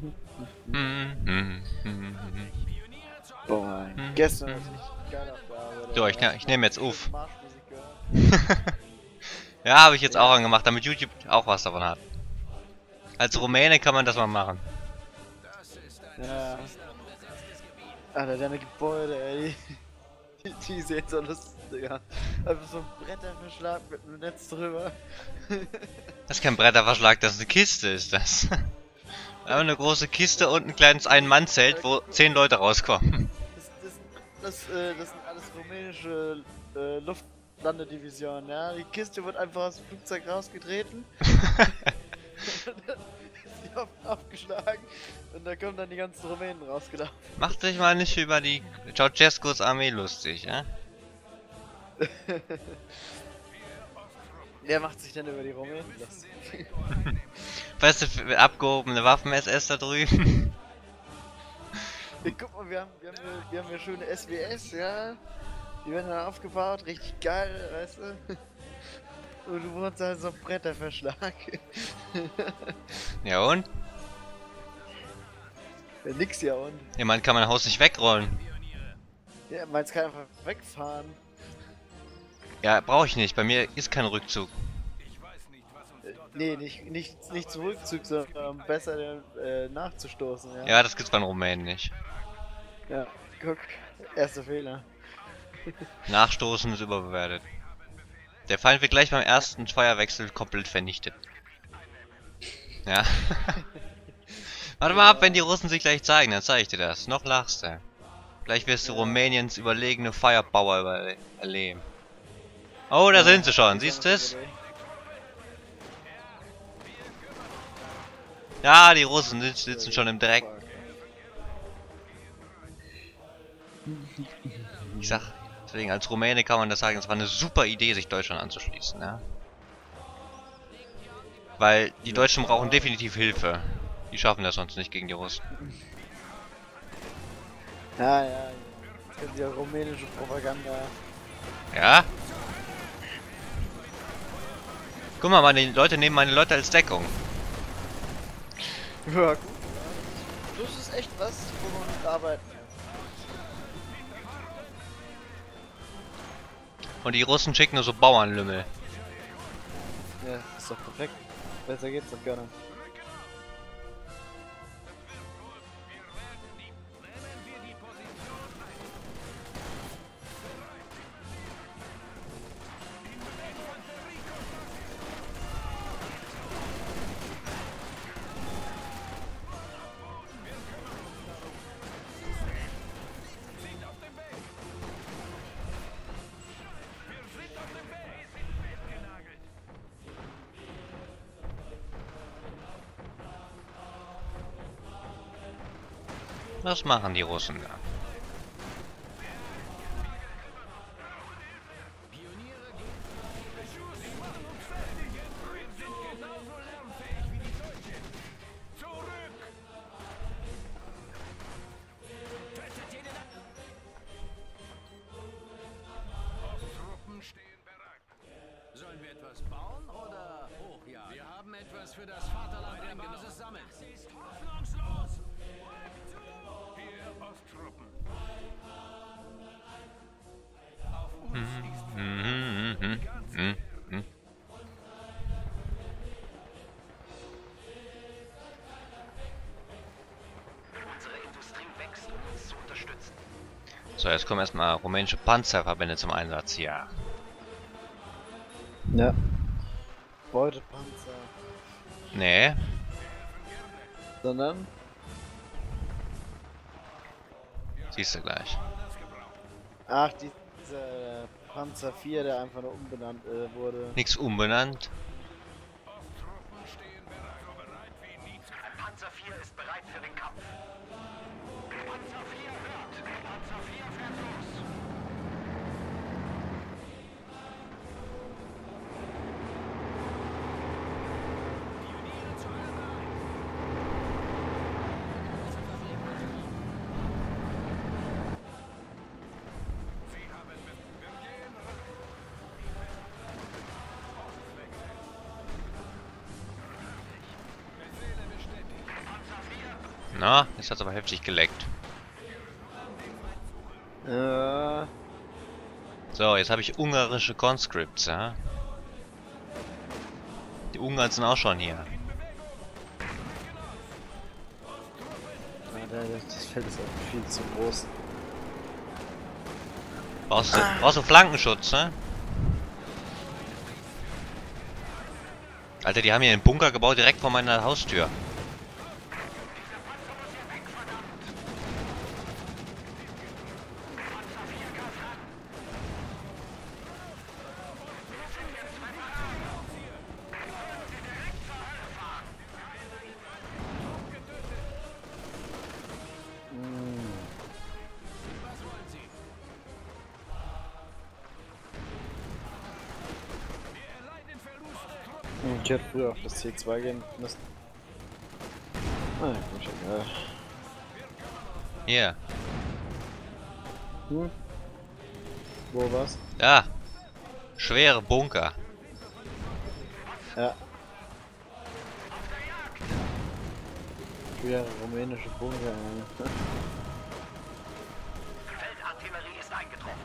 Boah, gestern war es richtig geil auf der Arbeit. So, Alter. ich nehme jetzt auf. Marschmusik gehört. Ja, habe ich jetzt auch Ja. angemacht, damit YouTube auch was davon hat. Als Rumäne kann man das mal machen. Ja. Alter, deine Gebäude, ey. Die sehen so lustig aus. Einfach so ein Bretterverschlag mit einem Netz drüber. Das ist kein Bretterverschlag, das ist eine Kiste, ist das. Aber eine große Kiste und ein kleines Ein-Mann-Zelt, wo 10 Leute rauskommen. Das sind alles rumänische Luftlandedivisionen, ja. Die Kiste wird einfach aus dem Flugzeug rausgetreten. Und dann ist die aufgeschlagen und da kommen dann die ganzen Rumänen rausgelaufen. Macht dich mal nicht über die Ceausescus Armee lustig, ja? Wer macht sich denn über die Rumänen lustig? Weißt du, abgehobene Waffen-SS da drüben? Hey, guck mal, wir haben hier schöne SWS, ja. Die werden dann aufgebaut, richtig geil, weißt du? Und du wohnst halt so ein Bretterverschlag. Ja und? Ja, nix ja und. Ja, man kann mein Haus nicht wegrollen. Ja, meins kann einfach wegfahren. Ja, brauche ich nicht. Bei mir ist kein Rückzug. Nee, nicht zum Rückzug, sondern besser nachzustoßen, ja. Ja, das gibt's bei den Rumänen nicht. Ja, guck, erster Fehler. Nachstoßen ist überbewertet. Der Feind wird gleich beim ersten Feuerwechsel komplett vernichtet. Ja. Warte mal ab, wenn die Russen sich gleich zeigen, dann zeige ich dir das. Noch lachst du. Gleich wirst du Rumäniens überlegene Firepower erleben. Oh, da sind sie schon, siehst du es? Ja, die Russen sitzen schon im Dreck. Ich sag, deswegen als Rumäne kann man das sagen, es war eine super Idee, sich Deutschland anzuschließen, ja. Weil die Deutschen brauchen definitiv Hilfe. Die schaffen das sonst nicht gegen die Russen. Ja, jetzt können sie ja rumänische Propaganda. Ja? Guck mal, meine Leute nehmen meine Leute als Deckung. Ja, gut. Das ist echt was, wo man mit arbeiten kann. Und die Russen schicken nur so Bauernlümmel. Ja, ist doch perfekt. Besser geht's doch gar nicht. Was machen die Russen da? Sollen wir etwas bauen oder hochjagen? Wir haben etwas für das Vaterland bei der Basis sammeln. Das ist hoffnungslos! Hier Osttruppen. Auf uns Unsere Industrie wächst, um uns zu unterstützen. So, jetzt kommen erstmal rumänische Panzerverbände zum Einsatz hier. Ja. Beutepanzer. Nee, Sondern? siehst du gleich. Ach, dieser Panzer 4, der einfach nur umbenannt wurde. Nichts umbenannt. Panzer 4 ist bereit für den Kampf. Panzer 4 hört. Panzer 4 fährt los. Na, jetzt hat's aber heftig geleckt. So, jetzt habe ich ungarische Conscripts, ja. Die Ungarn sind auch schon hier. Das Feld ist auch viel zu groß. Brauchst du Flankenschutz, ne? Alter, die haben hier einen Bunker gebaut direkt vor meiner Haustür. Ich hätte früher auf das C2 gehen müssen. Ah, gut, egal. Hier. Wo war's? Da. Schwere Bunker. Ja. Schwere rumänische Bunker. Feldartillerie ist eingetroffen.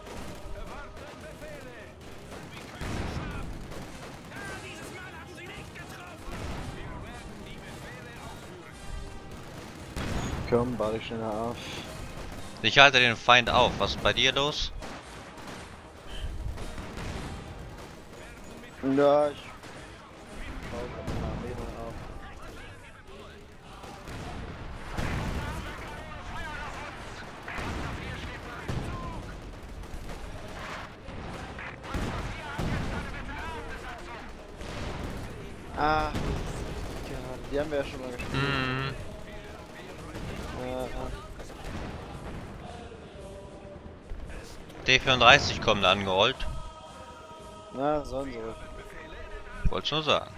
Komm, bade ich schneller auf. Ich halte den Feind auf. Was ist bei dir los? Ja, ich baue meine Armee noch auf. Ah, die haben wir ja schon mal gespielt. Hm. D34 kommen angerollt. Na, sollen sie. Wollt's nur sagen.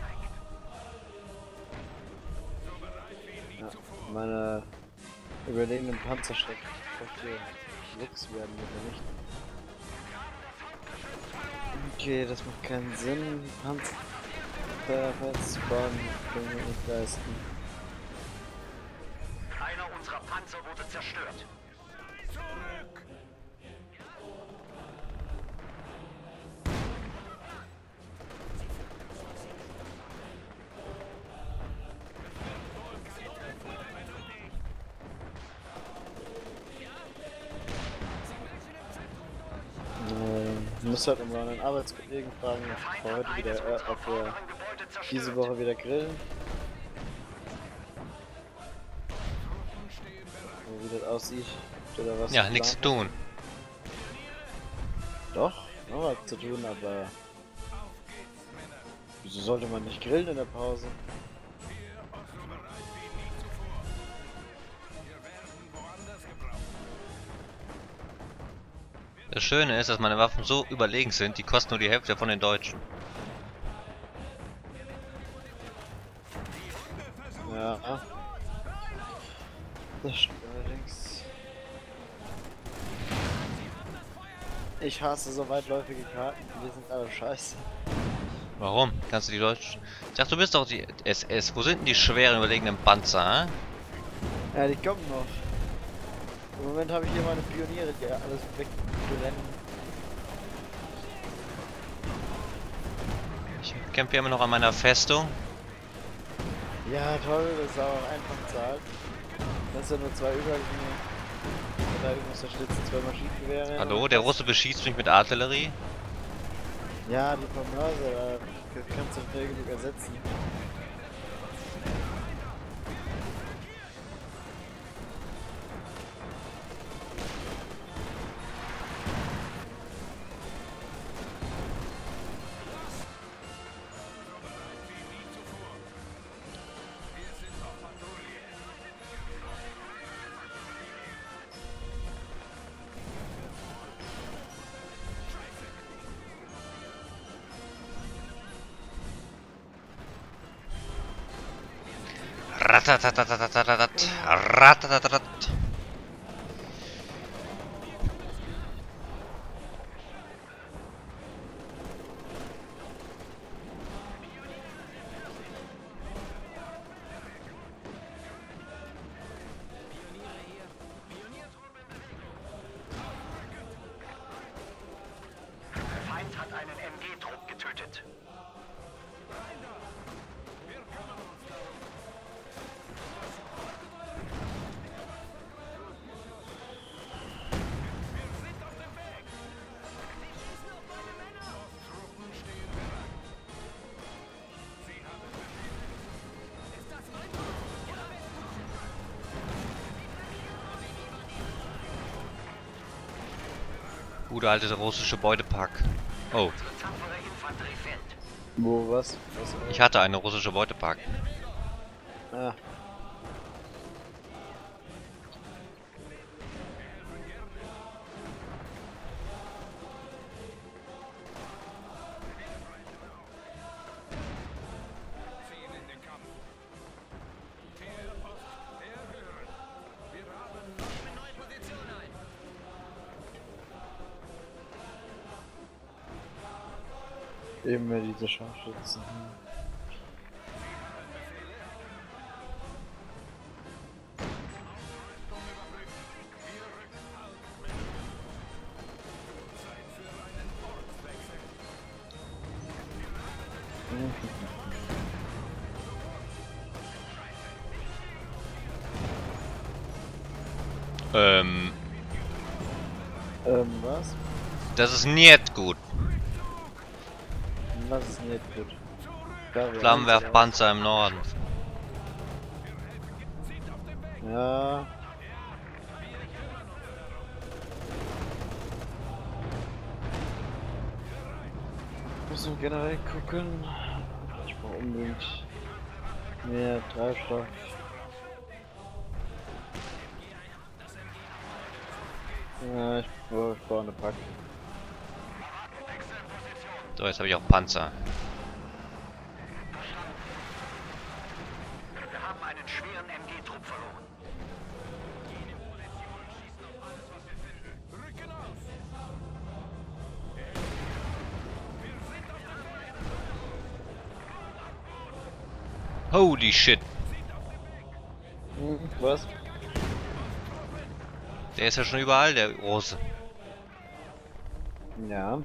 Ja, meine überlegenen Panzerstrecken. Lux werden wir nicht. Okay, das macht keinen Sinn. Panzer festzubauen, können wir nicht leisten. Einer unserer Panzer wurde zerstört. Ich muss halt immer einen Arbeitskollegen fragen, ob wir heute wieder, ob wir diese Woche wieder grillen. Wie das aussieht, oder was? Ja, nichts zu tun. Doch, noch was zu tun, aber wieso sollte man nicht grillen in der Pause? Das Schöne ist, dass meine Waffen so überlegen sind, die kosten nur die Hälfte von den Deutschen. Ja. Das stimmt allerdings. Ich hasse so weitläufige Karten, die sind alle scheiße. Warum? Kannst du die Deutschen... Ich dachte, du bist doch die SS. Wo sind denn die schweren überlegenen Panzer, hä? Ja, die kommen noch. Im Moment habe ich hier meine Pioniere, die alles wegrennen. Ich kämpfe hier immer noch an meiner Festung. Ja, toll, das ist aber einfach zahlt. Das sind nur zwei Übergänge. Verteidigungsunterstützen, zwei Maschinengewehre. Hallo, der Russe beschießt mich mit Artillerie. Ja, die vom Mörser, da kannst du schnell genug ersetzen. Ratatatatatat. Ratatatatat. Gute alte russische Beutepack. Oh, Tapfere Infanterie fällt. Wo, was? ich hatte eine russische Beutepack. Ah. Eben mehr diese Scharfschützen. Was? Das ist nicht gut. Was ist nicht gut? Da, wir Flammenwerfpanzer im Norden. Ja. Muss man generell gucken. Ich brauche unbedingt mehr Treibstoff. Ja, ich brauche eine Pack. So, jetzt habe ich auch Panzer. Wir haben einen schweren MG-Trupp verloren. Holy shit. Was? Der ist ja schon überall, der Große. Ja.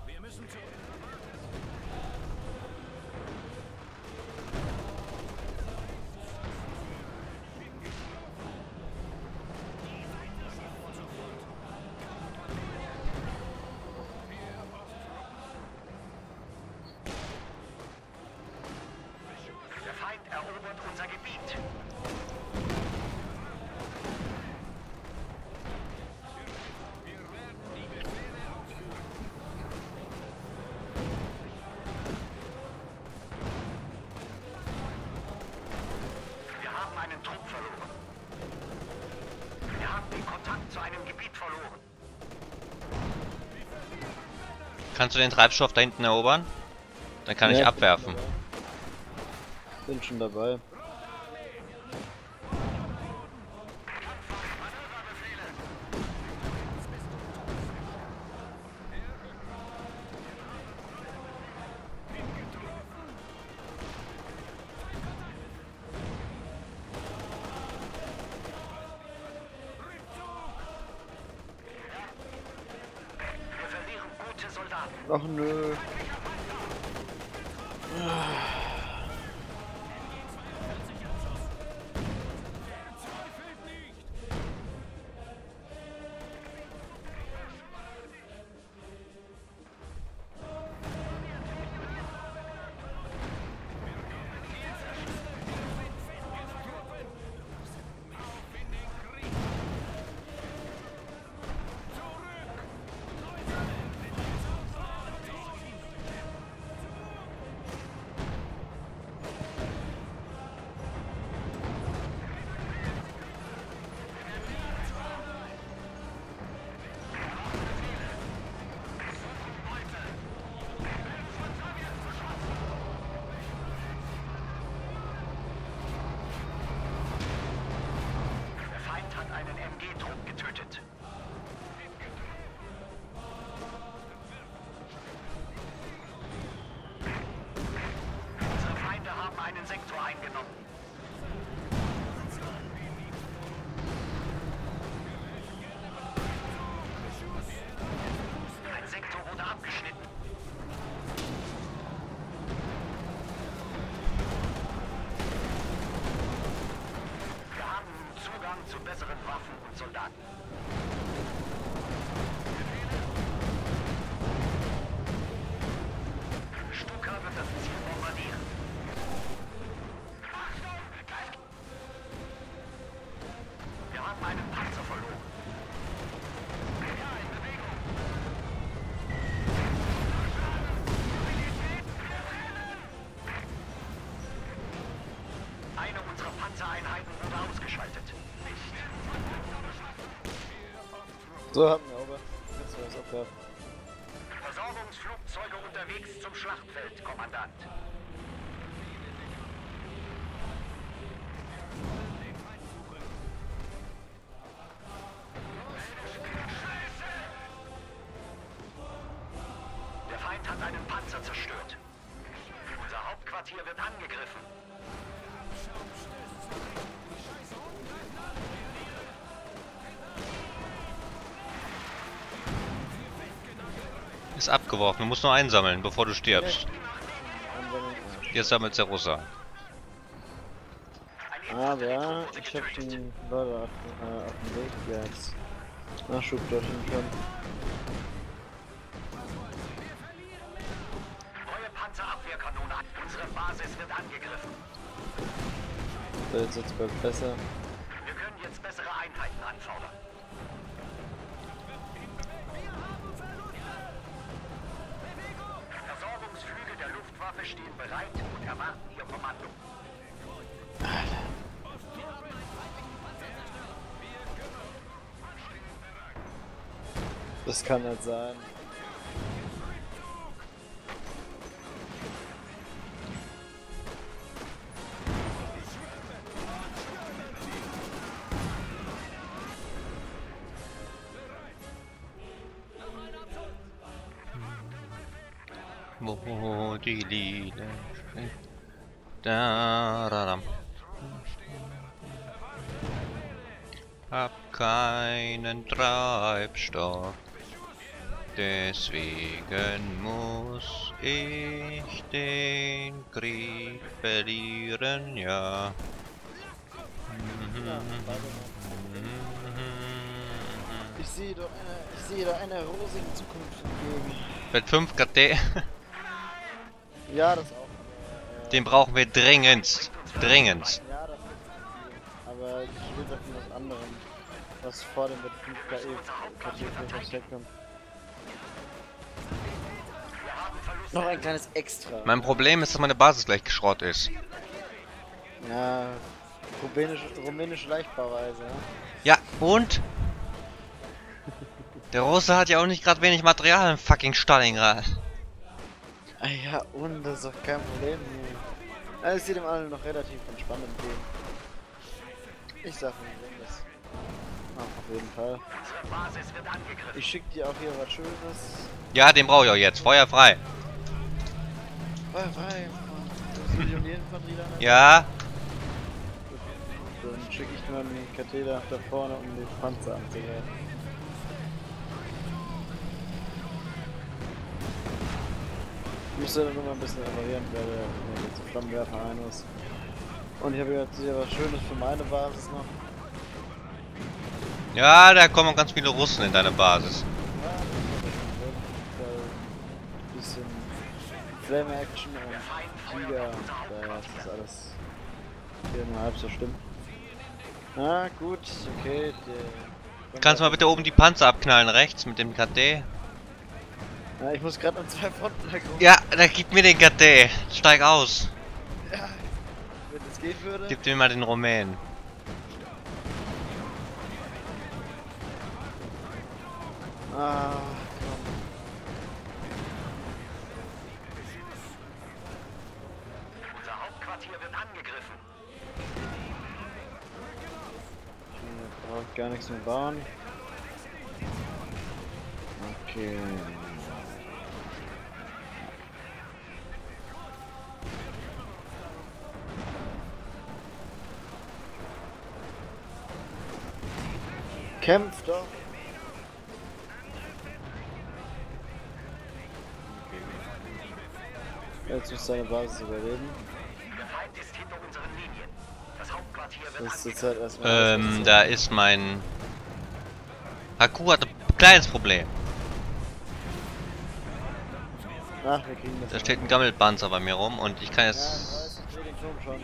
Der Feind erobert unser Gebiet. Wir haben einen Trupp verloren. Wir haben den Kontakt zu einem Gebiet verloren. Kannst du den Treibstoff da hinten erobern? Dann kann ich Ja, abwerfen. Bin schon dabei. Wir verlieren gute Soldaten. Ach nö. Der Feind hat einen MG-Trupp getötet. Unsere Feinde haben einen Sektor eingenommen. Ein Sektor wurde abgeschnitten. Wir haben nun Zugang zu besseren Waffen und Soldaten. Stuka wird das Ziel bombardieren. Wir haben einen Panzer verloren. Ja, in Bewegung. Panzereinheiten wurde ausgeschaltet. So, hatten wir aber. Jetzt war es abwerfen. Versorgungsflugzeuge unterwegs zum Schlachtfeld, Kommandant. Der Feind hat einen Panzer zerstört. Unser Hauptquartier wird angegriffen. Ist abgeworfen. Du musst nur einsammeln, bevor du stirbst. Anwendung. Jetzt sammelt der Russe. Aber ich hab den Leute auf dem Weg jetzt. Nachschub dorthin schon. Neue Panzerabwehrkanone. Unsere Basis wird angegriffen. So, jetzt wird's bald besser. Wir können jetzt bessere Einheiten anfordern. Versorgungsflüge der Luftwaffe stehen bereit und erwarten ihr Kommando. Das kann nicht sein. Wo die Lieder da. Hab keinen Treibstoff, deswegen muss ich den Krieg verlieren, ja. Ich sehe da eine rosige Zukunft entgegen. Mit 5 KT, Ja, das auch. den brauchen wir dringendst. Dringendst. Ja, das ist viel. Aber ich will doch von was anderem. Was vor dem mit 5 KT herkommt. Noch ein kleines Extra. Mein Problem ist, dass meine Basis gleich geschrott ist. Ja, rumänische Leichtbauweise, Ja, und? Der Russe hat ja auch nicht gerade wenig Material im fucking Stalingrad. Ah ja, und das ist doch kein Problem. Also, es sieht dem allen noch relativ entspannt entgegen. Ich sag nicht, das. Ah, auf jeden Fall. Unsere Basis wird angegriffen. Ich schick dir auch hier was Schönes. Ja, den brauche ich auch jetzt. Feuer frei. Frei. Das ist die Infanterie dann. Ja. Dann schicke ich mal einen Katheter da vorne, um die Panzer anzugreifen. Ich müsste dann nur mal ein bisschen reparieren, weil der jetzt Flammenwerfer ein ist. Und ich habe jetzt hier was Schönes für meine Basis noch. Ja, da kommen ganz viele Russen in deine Basis. Ja, ein bisschen Flame Action und Tiger, das ist alles hier nur halb so schlimm. Na gut, okay. Kannst du mal bitte oben die Panzer abknallen, rechts mit dem KT? Ja, ich muss gerade an 2 Fronten rum. Ja, da gib mir den KT. Steig aus. Ja, wenn das gehen würde. Gib mir mal den Rumänen. Ah, komm. Unser Hauptquartier wird angegriffen. Ich brauche gar nichts mehr bauen. Okay. Kämpft doch! Jetzt muss seine Basis überleben. Der Feind ist hinter unseren Linien. Das Hauptquartier wird Das ist angegriffen. zurzeit erstmal. Da ist mein... Haku hat ein kleines Problem. Ach, wir kriegen das. Da steht ein Gammelpanzer bei mir rum und ich kann Ja, ich jetzt... weiß, ich sehe den Turm schon.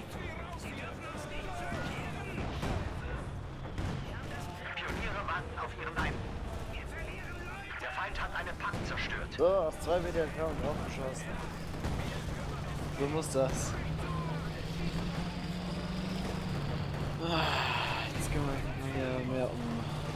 Pioniere warten auf ihren Ein. Der Feind hat einen Panzer zerstört. So, aus 2 Meter Entfernung draufgeschossen. So muss das. Jetzt gehen wir hier mehr um.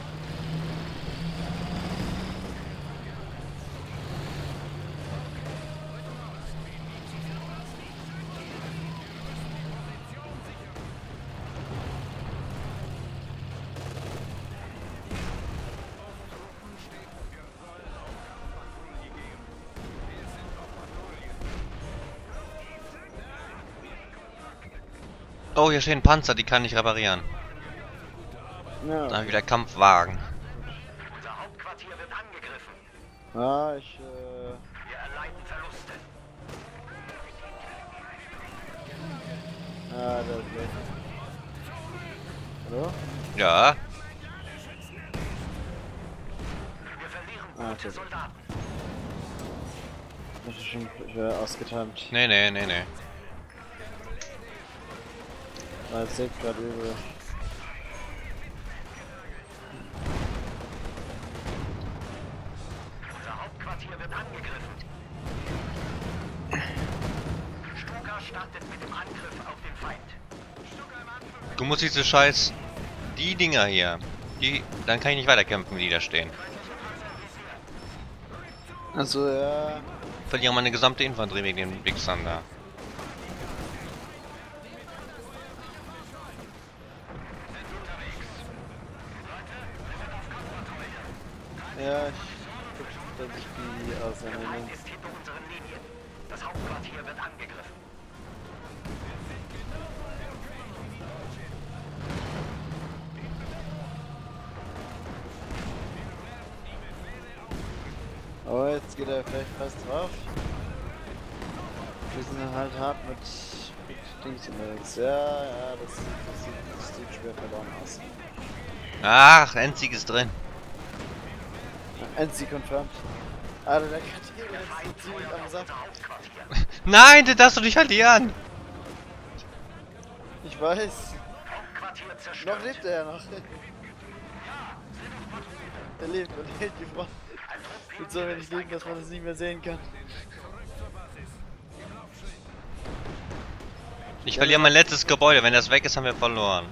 Oh, hier stehen Panzer, die kann ich reparieren. Ja. Dann wieder Kampfwagen. Unser Hauptquartier wird angegriffen. Ah, Wir erleiden Verluste. Ah, da ist weg. Hallo? Ja. Wir verlieren Ah, gute okay. Soldaten. Das ist schon ausgetimt. Nee, nee, nee, nee. Ah, das seht gerade übel. Unser Hauptquartier wird angegriffen. Stuka startet mit dem Angriff auf den Feind. Du musst diese Scheiß... Die Dinger hier. Die... Dann kann ich nicht weiterkämpfen, wie die da stehen. Also, ja. Verliere meine gesamte Infanterie wegen den Wichsern da. Ja, ich guck, dass ich die Der auseinandernehmen. Feind ist hinter unseren Linien. Das Hauptquartier wird angegriffen. Oh, jetzt geht er vielleicht fast drauf. Wir sind halt hart mit Dings unterwegs. Ja, ja, das sieht schwer verloren aus. Ach, Endsieg ist drin. NC confirmed. Alter, der Kartier ist so ziemlich am Saft. Unser Hauptquartier. Nein, das darfst du nicht verlieren! Ich weiß. Hauptquartier zerstört. Noch lebt er ja noch. Er lebt und hält die Front. Mit so wenig Leben, dass man das nicht mehr sehen kann. Ich verliere mein letztes Gebäude. Wenn das weg ist, haben wir verloren.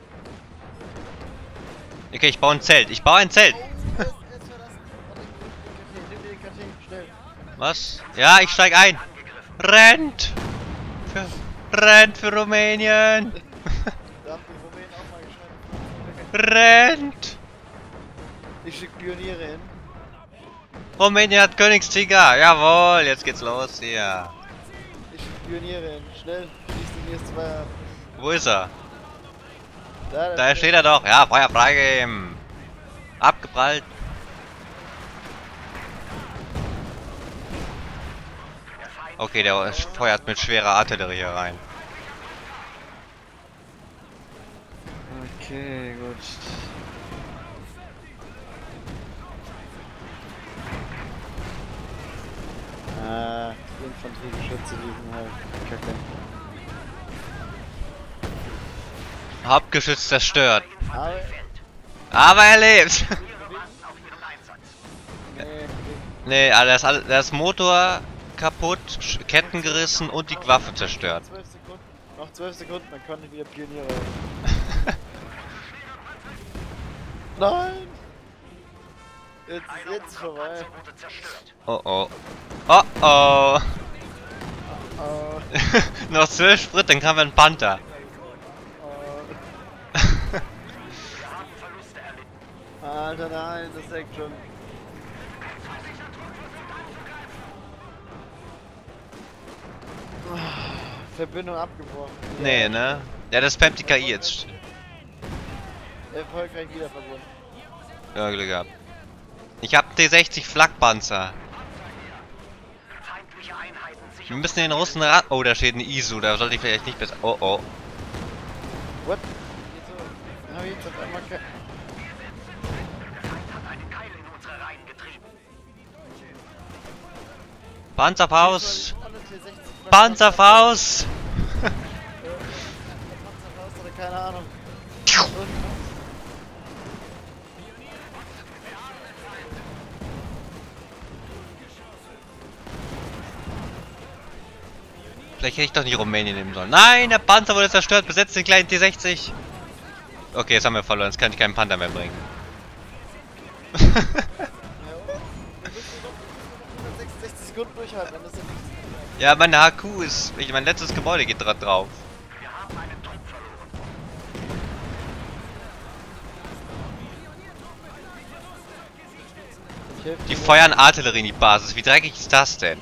Okay, ich baue ein Zelt. Ich baue ein Zelt! Er ist verlassen. Warte, nimm den KT, schnell. Was? Ja, ich steig ein! Rennt! Rennt für Rumänien! Da haben die Rumänen auch mal geschrieben. Rennt! Ich schick Pioniere hin. Rumänien hat Königstiger! Jawohl, jetzt geht's los hier. Ich schick Pioniere hin. Schnell, schließ den ersten zwei ab. Wo ist er? Da Da steht er doch. Ja, Feuer freigeben. Abgeprallt. Okay, der feuert mit schwerer Artillerie hier rein. Okay, gut. Ah, die Infanteriegeschütze liegen halt kacke. Hauptgeschütz zerstört. Aber, Aber er lebt. Ihre warten auf ihren Einsatz. nee, Nee, das Motor kaputt, Ketten gerissen und die Waffe zerstört. 12 Sekunden. Noch 12 Sekunden, dann kann ich wieder Pioniere. Nein! Jetzt vorbei. Panzer wurde zerstört. Oh oh. Oh oh. Oh, Noch 12 Sprit, dann kam ein Panther. oh. Wir haben Verluste erlitten. Alter, nein, das leckt schon. Verbindung abgebrochen. Nee, ne? Ja, das spammt die KI jetzt. Erfolgreich wieder verbunden. Ja, Glück gehabt. Ich hab T60 Flakpanzer. Feindliche Einheiten Wir sichern. müssen den Russen ran. Oh, da steht ein ISU, da sollte ich vielleicht nicht besser. Oh oh. What? Wieso? Hab ich jetzt auf einmal kein... Der Feind hat einen Keil in unsere Reihen getrieben. Panzerfaust! Alle T60 Panzerfaust! Panzerfaust oder keine Ahnung. Und... Vielleicht hätte ich doch nicht Rumänien nehmen sollen. Nein, der Panzer wurde zerstört. Besetzt den kleinen T60. Okay, jetzt haben wir verloren. Jetzt kann ich keinen Panther mehr bringen. Ja, wir müssen noch 166 Sekunden durchhalten, dann ist ja nichts. Ja, meine HQ ist... Mein letztes Gebäude geht gerade drauf. Wir haben einen Trupp verloren. Ich helfe Die dir. feuern Artillerie in die Basis. Wie dreckig ist das denn?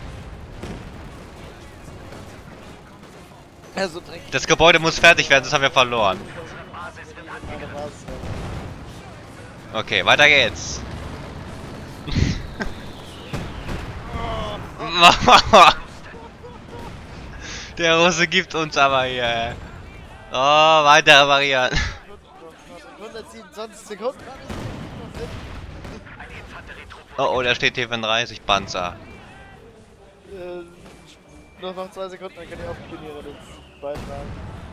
Ja, so dreckig. Das Gebäude muss fertig werden, das haben wir verloren. Meine Basis. Okay, weiter geht's. Der Russe gibt uns aber hier. Oh, weiter reparieren. 127 Sekunden. Oh, oh, da steht T-35 Panzer. Noch 2 Sekunden, dann kann ich auf Pioniere den beitragen.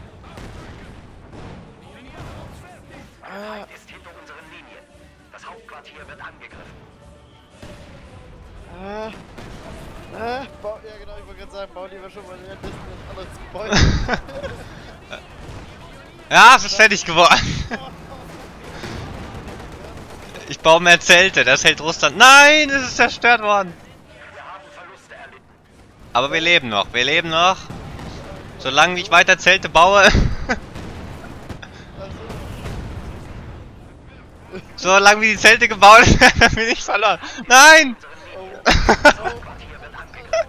Feind ist hinter unseren Linien. Das Hauptquartier wird angegriffen. Ja genau, ich wollte gerade sagen, bau lieber schon mal währenddessen ein anderes Gebäude. Ja, ist fertig geworden. Ich baue mehr Zelte, das hält Russland. Nein, es ist zerstört worden. Wir haben Verluste erlitten. Aber wir leben noch, wir leben noch. Solange ich weiter Zelte baue. Solange wie die Zelte gebaut werden, bin ich verloren. Nein! Hauptquartier wird angegriffen.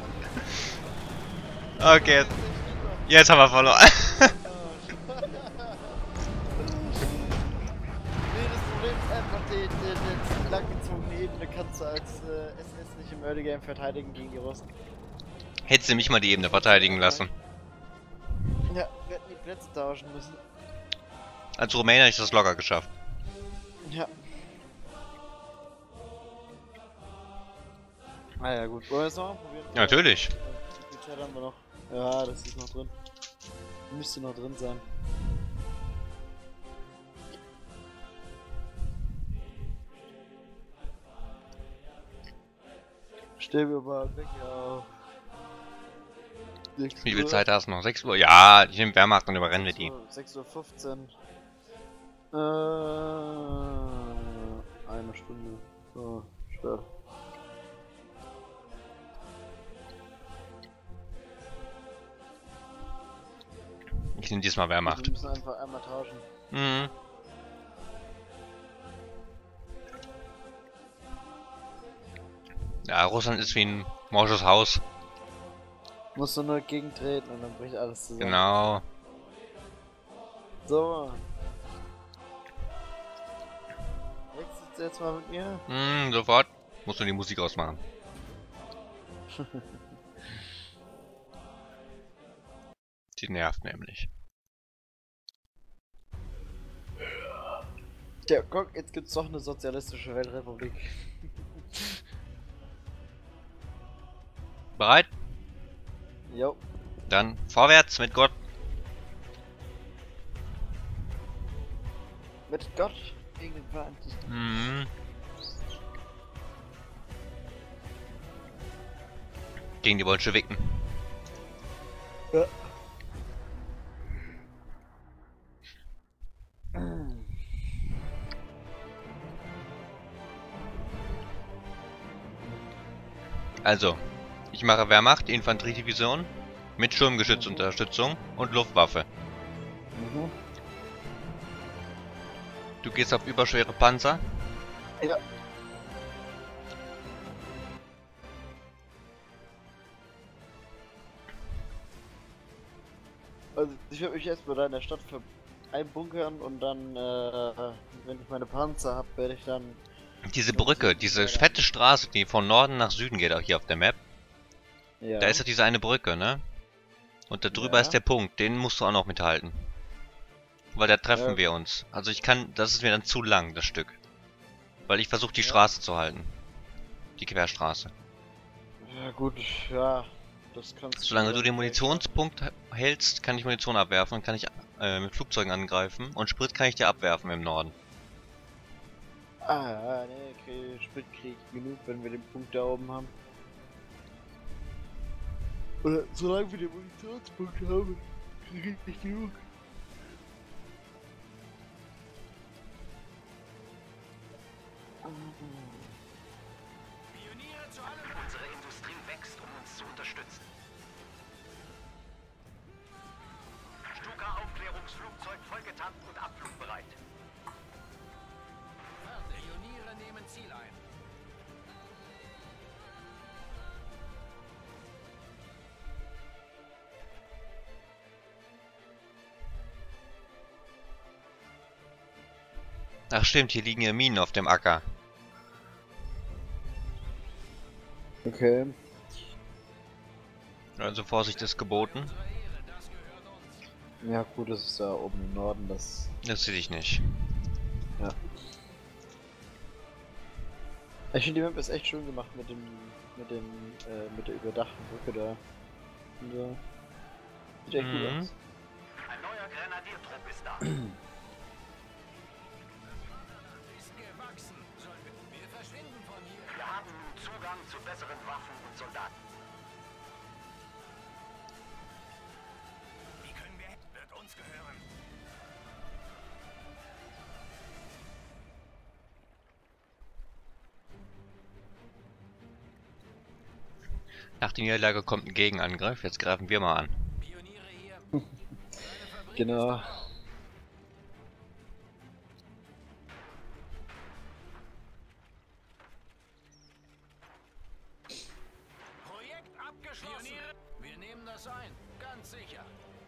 Okay, jetzt haben wir verloren. Nee, das Problem ist einfach, die langgezogene Ebene kannst du als SS nicht im Early Game verteidigen gegen die Russen. Hättest du mich mal die Ebene verteidigen lassen. Ja, wir hätten die Plätze tauschen müssen. Als Rumäne hätte ich das locker geschafft. Ja. Ah ja, gut. Wollen wir es noch mal probieren? Ja, natürlich. Wie viel Zeit haben wir noch? Ja, das ist noch drin. Müsste noch drin sein. Stell mir mal weg, ja. Wie viel Zeit hast du noch? 6 Uhr? Ja, ich nehme Wehrmacht und überrennen wir die. 6:15 Uhr. Eine Stunde. So, stört. Ich nehme diesmal Wehrmacht. Wir müssen einfach einmal tauschen. Mhm. Ja, Russland ist wie ein morsches Haus. Musst du nur gegentreten und dann bricht alles zusammen. Genau. So. Wechselst du jetzt mal mit mir? Sofort. Musst du die Musik ausmachen. Die nervt nämlich. Ja, guck, jetzt gibt's doch eine sozialistische Weltrepublik. Bereit? Jo. Dann vorwärts mit Gott. Mit Gott gegen den Feind. Mhm. Gegen die Bolschewiken. Ja. Also, ich mache Wehrmacht, Infanteriedivision mit Sturmgeschützunterstützung und Luftwaffe. Mhm. Du gehst auf überschwere Panzer. Ja. Also ich werde mich erstmal da in der Stadt einbunkern und dann, wenn ich meine Panzer habe, werde ich dann... Diese Brücke, diese fette Straße, die von Norden nach Süden geht, auch hier auf der Map. Ja. Da ist ja diese eine Brücke, ne? Und da drüber Ja. ist der Punkt, den musst du auch noch mithalten. Weil da treffen Ja. wir uns. Also ich kann, das ist mir dann zu lang, das Stück. Weil ich versuche die Ja. Straße zu halten. Die Querstraße. Ja gut, ja. Das kannst Solange du dann den direkt Munitionspunkt hältst, kann ich Munition abwerfen und kann ich mit Flugzeugen angreifen. Und Sprit kann ich dir abwerfen im Norden. machen. Ah, ne, okay, Sprit krieg ich genug, wenn wir den Punkt da oben haben. Oder solange wir den Munitionspunkt haben, krieg ich nicht genug. Pioniere zu allem. Unsere Industrie wächst, um uns zu unterstützen. Stuka-Aufklärungsflugzeug vollgetankt und abflugbereit. Pioniere nehmen Ziel ein. Ach stimmt, hier liegen ja Minen auf dem Acker. Okay. Also Vorsicht ist geboten. Unsere Ehre, das gehört uns. Ja gut, das ist da oben im Norden, das... Das sehe ich nicht. Ja. Ich finde die Map ist echt schön gemacht mit dem... mit der überdachten Brücke da. Und, sieht echt gut aus. Ein neuer Grenadiertrupp ist da. Ist gewachsen. Wir verschwinden von hier. Wir haben nun Zugang zu besseren Waffen und Soldaten. Wie können wir? Wird uns gehören. Nach der Niederlage kommt ein Gegenangriff. Jetzt greifen wir mal an. Pioniere hier. Deine Fabrik Genau. ist auf. Projekt abgeschlossen. Pioniere. Wir nehmen das ein. Ganz sicher.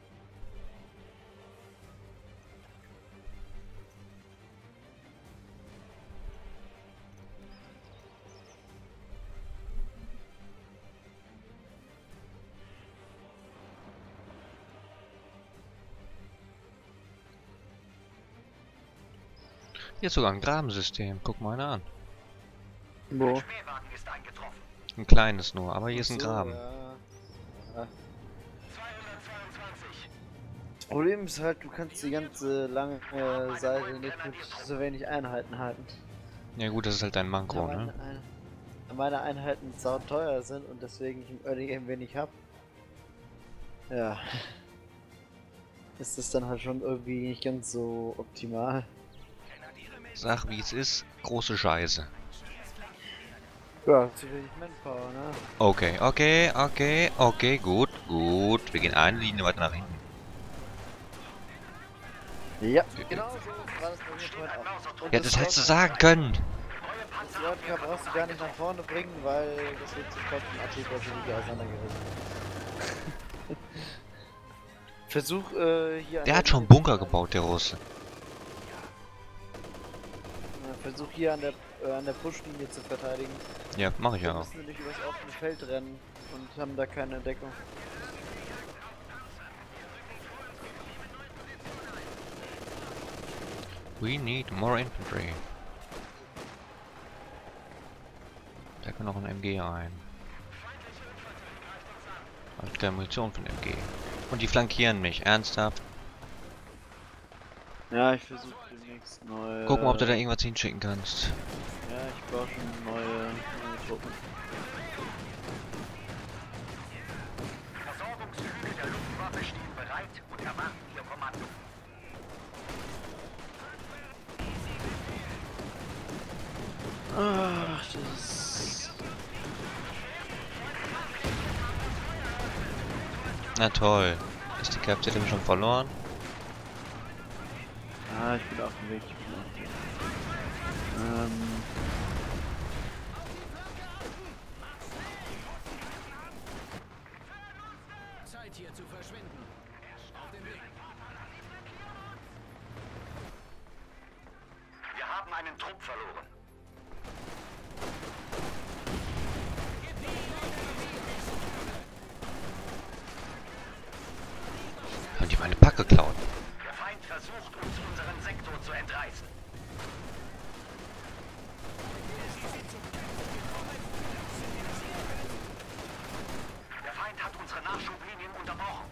Hier ist sogar ein Grabensystem. Guck mal einer an. Wo? Ein Spähwagen ist eingetroffen. Ein kleines nur, aber hier ist ein So, Graben. ja. Ah. 222. Das Problem ist halt, du kannst die ganze lange Seite nicht mit so wenig Einheiten halten. Ja gut, das ist halt dein Manko, Da ne? meine Einheiten sauteuer sind und deswegen ich im Early Game wenig hab. Ja. Ist das dann halt schon irgendwie nicht ganz so optimal. Sag wie es ist, große Scheiße. Ja, zu wenig Manpower, ne? Okay, okay, okay, okay, gut, gut. Wir gehen eine Linie weiter nach hinten. Ja, genau so war das bei mir vorhin auch. Und Ja, das hättest du sagen können. Das Leutker brauchst du gar nicht nach vorne bringen, weil das wird sofort von Artikel schon wieder auseinandergerissen. Versuch hier... Der hat schon einen Bunker gebaut, der Russe. Versuch hier an der Pushlinie zu verteidigen. Ja, mache ich Wir ja auch. müssen nämlich übers offene Feld rennen und haben da keine Deckung. We need more infantry. Da kann noch ein MG rein. Hat keine Munition für ein MG. Und die flankieren mich, ernsthaft. Ja, ich versuche demnächst neue... Guck mal, ob du da irgendwas hinschicken kannst. Ja, ich baue schon neue Truppen. Versorgungshügel der Luftwaffe stehen bereit und erwarten ihr Kommando. Ach, das... Na toll. Ist die Kapitätin schon verloren? Ah, ich bin auf dem Weg. Zeit hier zu verschwinden. Auf dem Weg. Wir haben einen Trupp verloren. Haben die meine Pack geklaut? Der Feind versucht, uns unseren Sektor zu entreißen. Der Feind hat unsere Nachschublinien unterbrochen.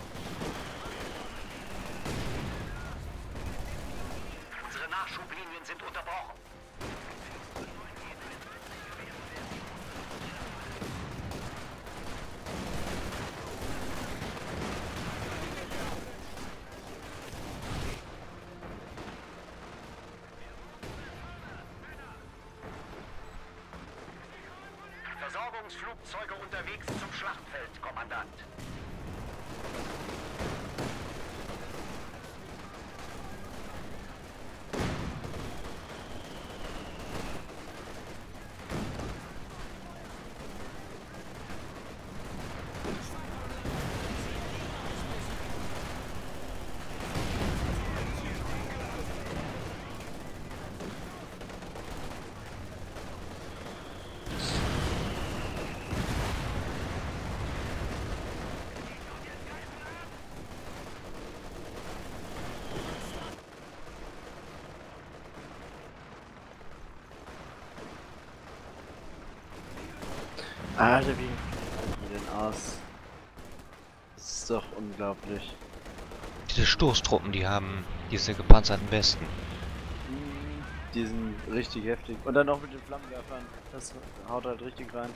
Unsere Nachschublinien sind unterbrochen. Versorgungsflugzeuge unterwegs zum Schlachtfeld, Kommandant. Alter, wie halten die denn aus? Das ist doch unglaublich. Diese Stoßtruppen, die haben diese gepanzerten Westen. Die sind richtig heftig. Und dann noch mit den Flammenwerfern. Das haut halt richtig rein.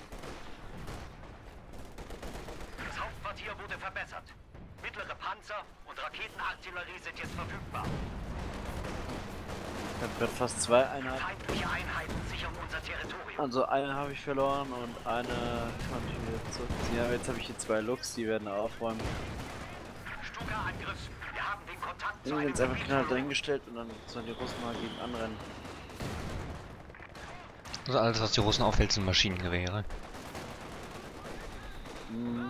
Das Hauptquartier wurde verbessert. Mittlere Panzer und Raketenartillerie sind jetzt verfügbar. Ich hab grad fast 2 Einheiten. Feindliche Einheiten sichern unser Territorium. Also eine habe ich verloren und eine konnte ich wieder zurückziehen. Ja, jetzt habe ich hier 2 Lux, die werden aufräumen. Stuka-Angriff. Wir haben den Kontakt Ich zu habe einem jetzt einfach Gebiet knall verloren. dahingestellt und dann sollen die Russen mal gegen anrennen. Also alles, was die Russen aufhält, sind Maschinengewehre. Mhm.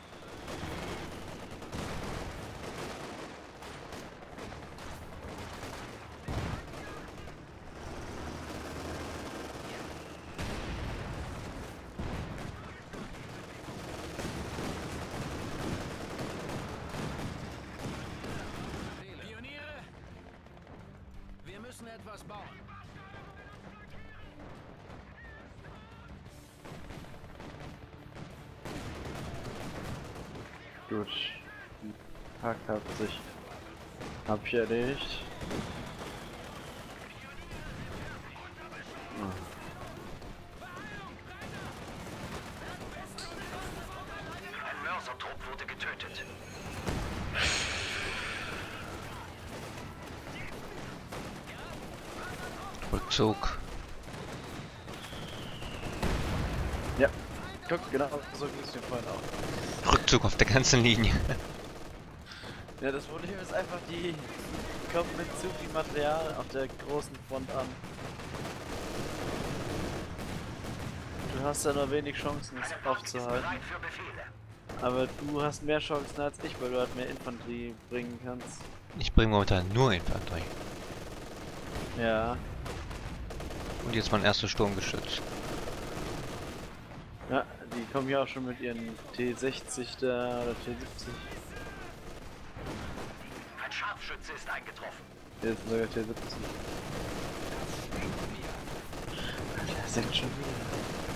Pioniere! Wir müssen etwas bauen. Gut. Die Pack hat sich. Hab ich erledigt. Ah. Ein Mörsertrupp wurde getötet. Rückzug. Ja. Guck, genau so ging es mir vorhin auch. Rückzug auf der ganzen Linie. Ja, das Problem ist einfach, die kommen mit zu viel Material auf der großen Front an. Du hast da nur wenig Chancen, es Eine Front ist aufzuhalten. bereit für Befehle. Aber du hast mehr Chancen als ich, weil du halt mehr Infanterie bringen kannst. Ich bringe momentan nur Infanterie. Ja. Und jetzt mein erstes Sturmgeschütz. Ja, die kommen ja auch schon mit ihren T60 da oder T70. Ein Scharfschütze ist eingetroffen. Hier ist sogar T70. Alter, senkt schon wieder.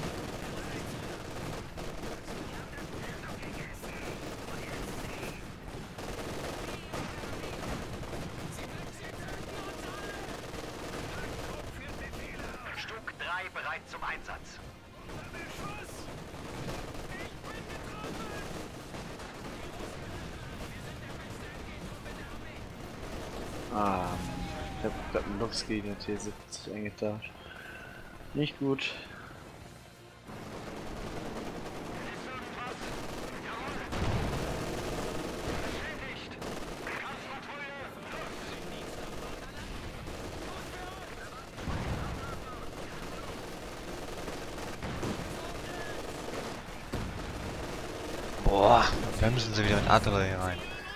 Stug 3 bereit zum Einsatz. Ah, ich hab grad einen Lux gegen den T70 eingetauscht. Nicht gut. Boah, da müssen sie wieder mit Artillerie rein.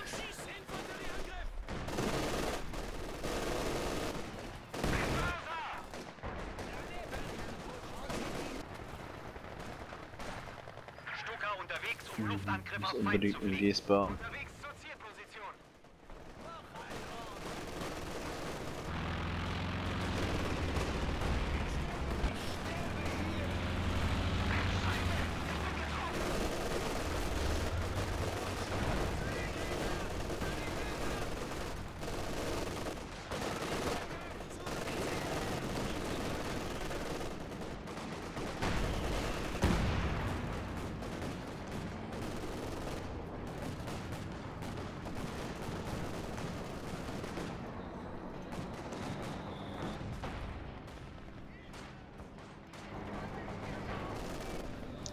Stuka unterwegs, um Luftangriff Muss auf Feind unbedingt zu in fliegen. Gs bauen. Unterwegs zur Zielposition.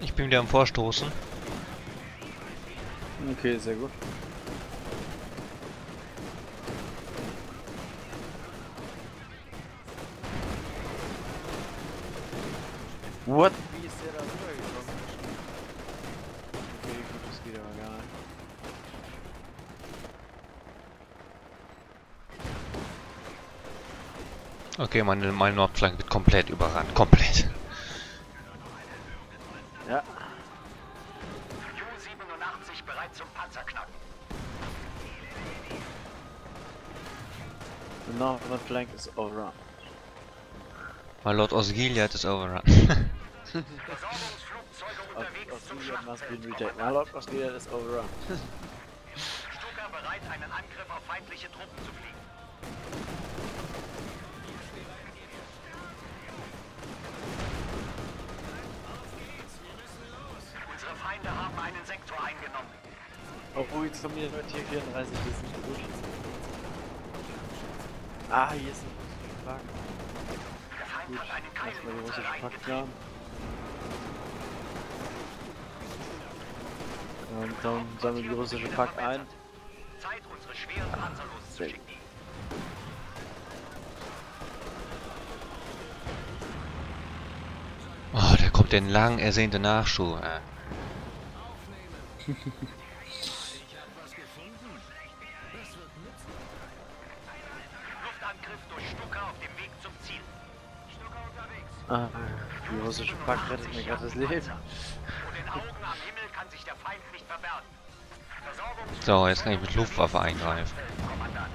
Ich bin wieder am Vorstoßen. Okay, sehr gut. What? Wie ist der da rübergekommen? Okay, gut, das geht aber gar nicht. Okay, meine Nordflanke wird komplett überrannt. Komplett. Ja. Ju-87 bereit zum Panzerknacken. The northern flank is overrun. My Lord Osgiliath is overrun. Versorgungsflugzeuge unterwegs zum Osgiliath must be Schlachtfeld. retaken. My lord Osgiliath is overrun. Stuka bereit, einen Angriff auf feindliche Truppen zu fliegen. Unsere Feinde haben einen Sektor eingenommen. Oh, jetzt kommen hier Leute hier 34, das ist nicht gut. Ah, hier ist ein russischer Wagen. Der Feind Gut, hat einen erstmal die Keil in russische unsere Reihen Pack getrieben. Dann sammeln die russische Pack ein. Zeit, unsere schweren Panzer loszuschicken. Oh, da kommt der lang ersehnte Nachschub. Luftangriff durch Stuka auf dem Weg zum Ziel. Stuka unterwegs. Ah, die russische Pack rettet mir gerade das Leben. Vor den Augen am Himmel kann sich der Feind nicht verbergen. So, jetzt kann ich mit Luftwaffe eingreifen. Kommandant.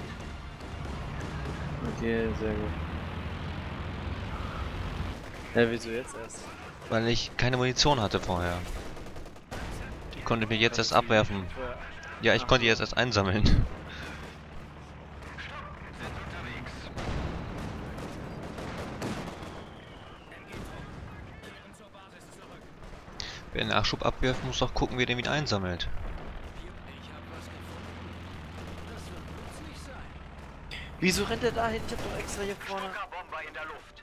Okay, sehr gut. Ja, wieso jetzt erst? Weil ich keine Munition hatte vorher. Die konnte ich mir jetzt erst abwerfen. Ja, ich konnte die jetzt erst einsammeln. Wer den Nachschub abwirft, muss doch gucken, wie der ihn einsammelt. Wieso rennt er dahin? Ich hab doch extra hier vorne. Stuka-Bomber in der Luft.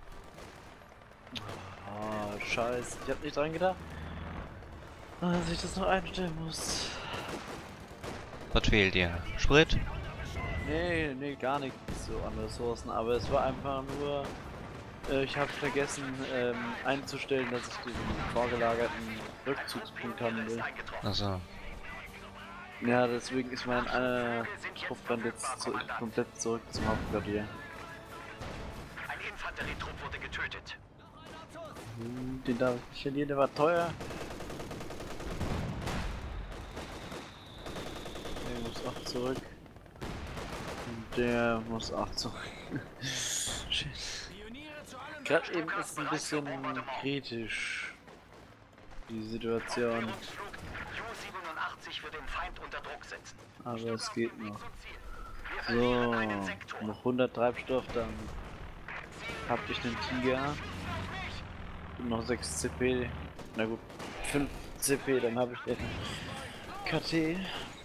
Oh, scheiße. Ich hab nicht dran gedacht, dass ich das noch einstellen muss. Was fehlt dir? Sprit? Nee, gar nichts so an Ressourcen, aber es war einfach nur, ich habe vergessen einzustellen, dass ich diesen vorgelagerten Rückzugspunkt haben will. Achso. Ja, deswegen ist mein Trupp dann jetzt komplett zurück zum Hauptquartier. Ein Infanterietrupp wurde getötet. Den darf ich nicht verlieren, der war teuer. Der muss auch zurück. Und der muss auch zurück. Shit. Gerade eben ist es ein bisschen kritisch, die Situation. Führungsflug Ju-87 wird den Feind unter Druck setzen. Aber es geht noch. Wir verlieren einen So, Sektor. noch 100 Treibstoff, dann hab ich den Tiger. Und noch 6 CP. Na gut, 5 CP, dann habe ich den KT.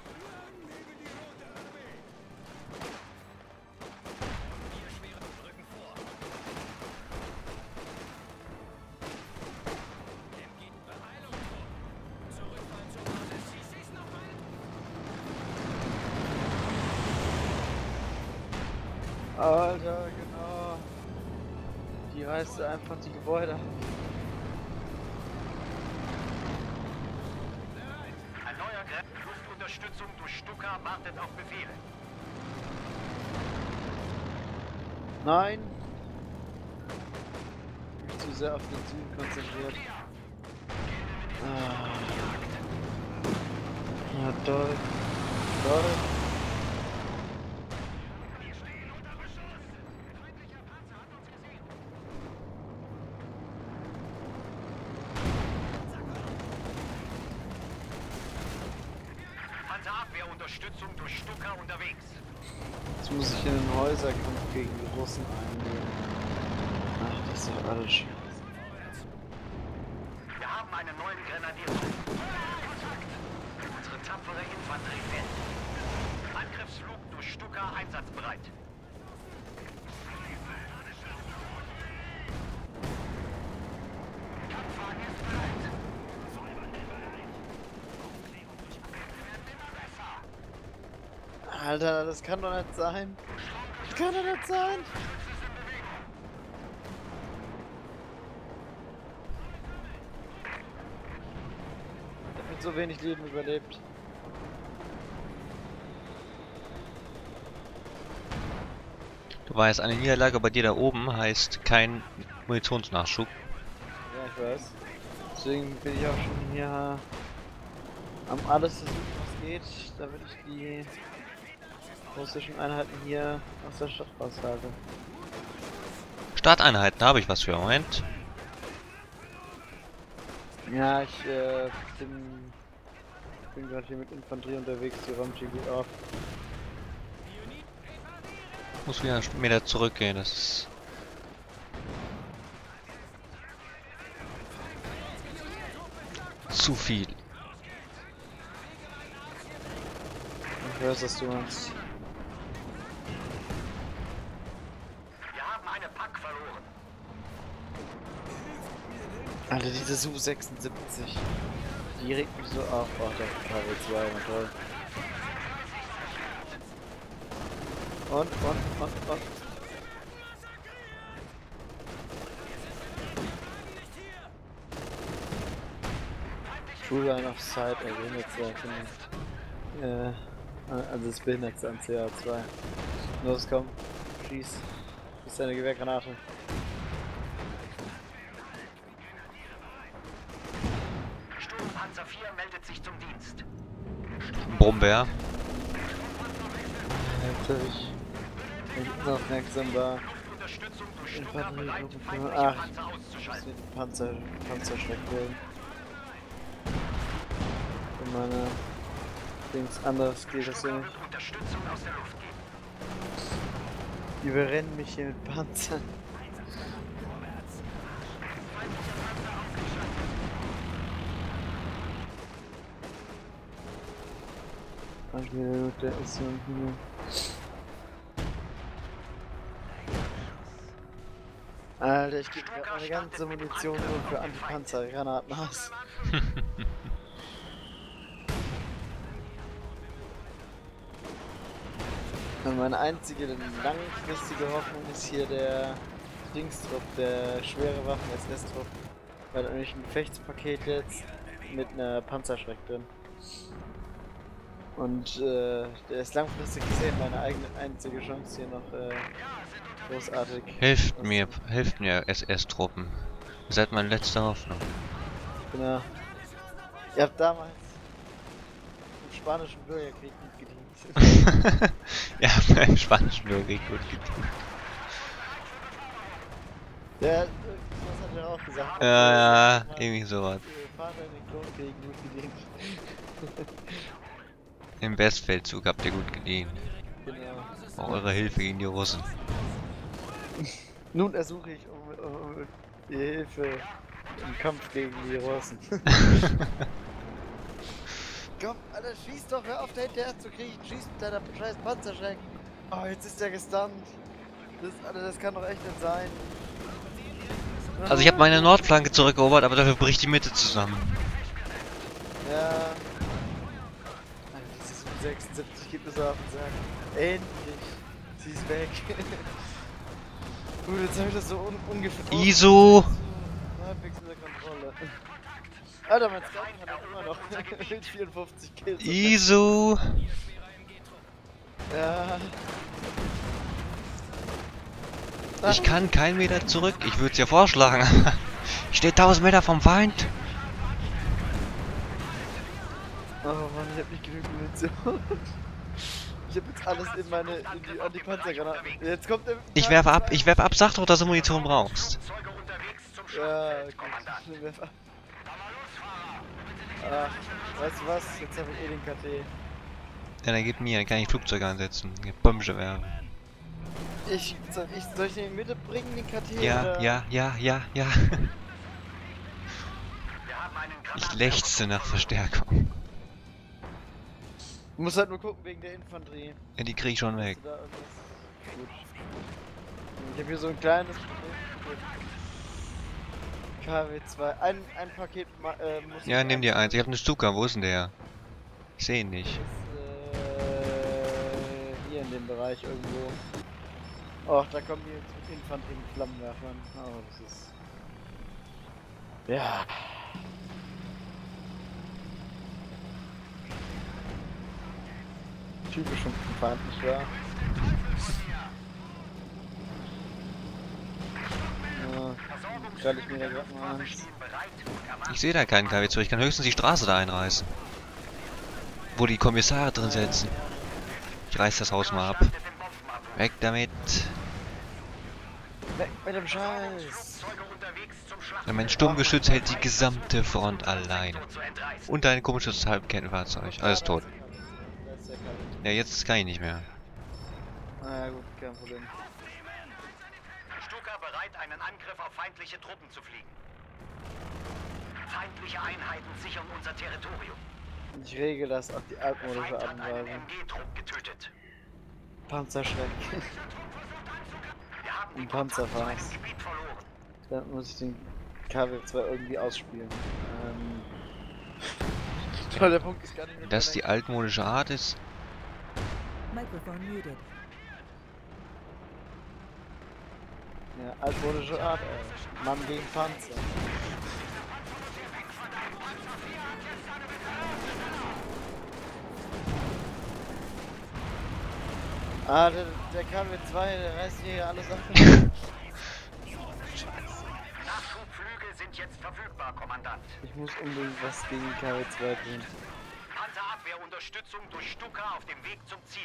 Alter, genau. Die reißt einfach die Gebäude ab. Ein neuer Luftunterstützung durch Stuka wartet auf Befehle. Nein! Ich bin zu sehr auf den Süden konzentriert. Ah. Na toll. Toll. Panzerabwehrunterstützung durch Stuka unterwegs. Jetzt muss ich in den Häuserkampf gegen die Russen eingehen. Ach, das ist doch alles scheiße. Wir haben einen neuen Grenadiertrupp. Unsere tapfere Infanterie fährt. Angriffsflug durch Stuka einsatzbereit. Kampfwagen ist bereit. Alter, das kann doch nicht sein. Das kann doch nicht sein. Ich hab mit so wenig Leben überlebt. Du weißt, eine Niederlage bei dir da oben heißt kein Munitionsnachschub. Ja, ich weiß. Deswegen bin ich auch schon hier am alles versuchen, was geht, damit ich die russischen Einheiten hier aus der Stadt raushalte. Starteinheiten, da habe ich was für. Moment. Ja, ich bin gerade hier mit Infanterie unterwegs, die räumt hier gut auf. Muss wieder einen Meter zurückgehen, das ist... zu viel. Ich weiß, was du meinst. Wir haben eine Pack verloren. Alter, diese Su-76. Die regt mich so auf. Oh, der KW2, war toll. Und. True Line of Sight, behindert also das behindert an CA2. Los, komm. Schieß. Das ist deine Gewehrgranate. Sturmpanzer 4 meldet sich zum Dienst. Brombeer. Jetzt hab ich unaufmerksam war. Unterstützung durch Infanteriegruppe feindliche 8. Panzer auszuschalten. Panzerschreck wählen. Für meine Dings anderes geht das ja nicht. Unterstützung aus der Luft geben. Die überrennen mich hier mit Panzern. Okay, der ist so hier. Alter, ich gebe gerade meine ganze Munition nur für Antipanzergranaten aus. Und meine einzige langfristige Hoffnung ist hier der Dingstrupp, der schwere Waffen SS-Trupp. Weil nämlich ein Gefechtspaket jetzt mit einer Panzerschreck drin. Und der ist langfristig gesehen meine eigene einzige Chance hier noch großartig. Helft mir, SS-Truppen. Ihr seid meine letzte Hoffnung. Genau. Ihr habt damals im spanischen Bürgerkrieg mitgedient. Ja, beim spanischen Bürgerkrieg gut gedient. Der, was hat er auch gesagt? Ja, irgendwie sowas. Vater in den Klonkriegen gut gedient. Im Westfeldzug habt ihr gut gedient. Genau. Auch eure Hilfe gegen die Russen. Nun ersuche ich um die Hilfe im Kampf gegen die Russen. Komm, Alter, schieß doch, hör auf, da hinterher zu kriechen. Schieß mit deiner scheiß Panzerschreck. Oh, jetzt ist der gestunt. Alter, das kann doch echt nicht sein. Also ich habe meine Nordflanke zurückerobert, aber dafür bricht die Mitte zusammen. Ja. Alter, dieses 76 gibt es auf den Sack. Endlich. Sie ist weg. Gut, jetzt habe ich das so ungefähr. ISO! Halbwegs unter Kontrolle. Alter, mein Scout hat auch immer noch mit 54 Kills. ISO! Ja. Ich kann keinen Meter zurück. Ich würde es ja vorschlagen. Ich stehe 1000 Meter vom Feind. Oh Mann, ich hab nicht genug Munition. Ich hab jetzt alles in die Antipanzergranaten. Jetzt kommt der. Ich werfe ab, sag doch, dass du Munition brauchst. Zeuge unterwegs zum Ja, Sturmkommandant. okay. Werf ab. Ach, weißt du was? Jetzt hab ich den KT. Ja, dann gib mir, dann kann ich Flugzeuge einsetzen. Bombe werfen. Soll ich den in die Mitte bringen, den KT? Ja, oder? ja. Wir haben einen Ich lechze nach Verstärkung. Du musst halt nur gucken wegen der Infanterie. Ja, die krieg ich schon weg. Hast du da irgendwas? Gut. Ich hab hier so ein kleines KW2. Ein Paket muss. Ja, nimm dir eins. Ich hab eine Stuka. Wo ist denn der? Ich sehe ihn nicht. Ist, hier in dem Bereich irgendwo. Och, da kommen die jetzt mit Infanterie mit Flammenwerfern. Oh, das ist... Ja. Typisch schon Feind, nicht wahr? Ja, stelle ich mir da gerade mal an. Ich sehe da keinen KW2, ich kann höchstens die Straße da einreißen. Wo die Kommissare drin sitzen. Ich reiß das Haus mal ab. Weg damit. Weg mit dem Scheiß! Ja, mein Sturmgeschütz hält die gesamte Front allein. Und ein komisches Halbkettenfahrzeug. Alles tot. Da ist der KW. Ja, jetzt kann ich nicht mehr. Na ja, gut, kein Problem. Stuka bereit, einen Angriff auf feindliche Truppen zu fliegen. Feindliche Einheiten sichern unser Territorium. Ich regel das auf die altmodische Feind Art hat und einen Weise. MG-Trupp getötet. Panzerschreck. Wir haben Ein die Kontakt zu einem Panzerfass. Gebiet verloren. Dann muss ich den KW2 irgendwie ausspielen. Toll, der Punkt ist gar nicht mehr Das die altmodische Art ist. Microphone muted. Ja, altmodische Art, ey. Mann gegen Panzer. Ah, der KW2, der reißt hier alles ab. Nachschubflüge sind jetzt verfügbar, Kommandant. Ich muss unbedingt was gegen den KW2 tun. Panzerabwehrunterstützung durch Stuka auf dem Weg zum Ziel.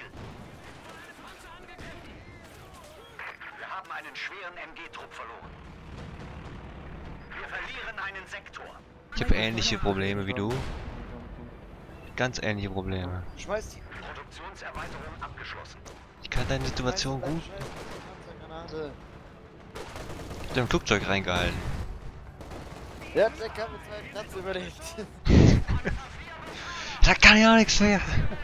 Wir haben einen schweren MG-Trupp verloren. Wir verlieren einen Sektor. Ich habe ähnliche Probleme wie du. Ganz ähnliche Probleme. Schmeiß die Produktionserweiterung abgeschlossen. Ich kann deine Situation gut. Panzergranate. Ich hab im Flugzeug reingehalten. Der KW2 hat Platz überlebt. Da kann ja nichts mehr.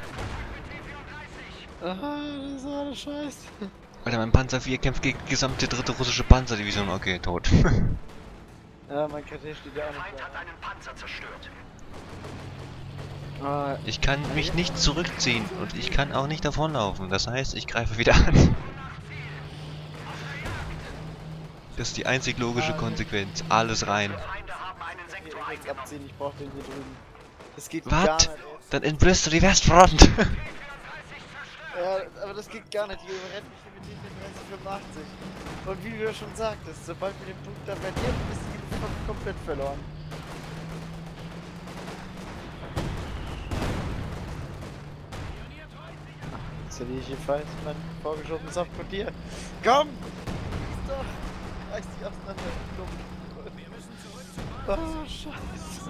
Aha, das ist alles scheiße. Alter, mein Panzer 4 kämpft gegen die gesamte dritte russische Panzerdivision. Okay, tot. Ja, mein KT steht ja auch Der Feind nicht hat einen Panzer zerstört. da. Ah, Ich kann mich nicht zurückziehen und ich kann auch nicht davonlaufen. Das heißt, ich greife wieder an. Das ist die einzig logische Konsequenz. Alles rein. Feinde haben einen Sektor jetzt eingenommen. abziehen, ich brauch den hier drüben. Das geht gar Was? nicht, ey. Dann entblößt du die Westfront. Ja, aber das geht gar nicht. Die überrennt mich hier mit den 3085. Und wie du ja schon sagtest, sobald wir den Punkt da verlieren, ist die Front komplett verloren. Jetzt verliere ich jedenfalls mein vorgeschobenes Softquartier. Komm! Ist doch! Reiß dich auseinander, dumm. Oh, Scheiße.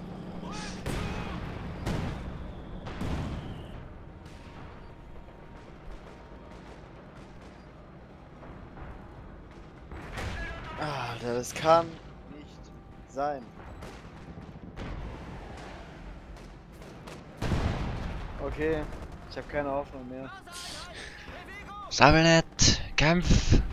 Alter, das kann nicht sein. Okay, ich habe keine Hoffnung mehr. Sabelnet, Kampf.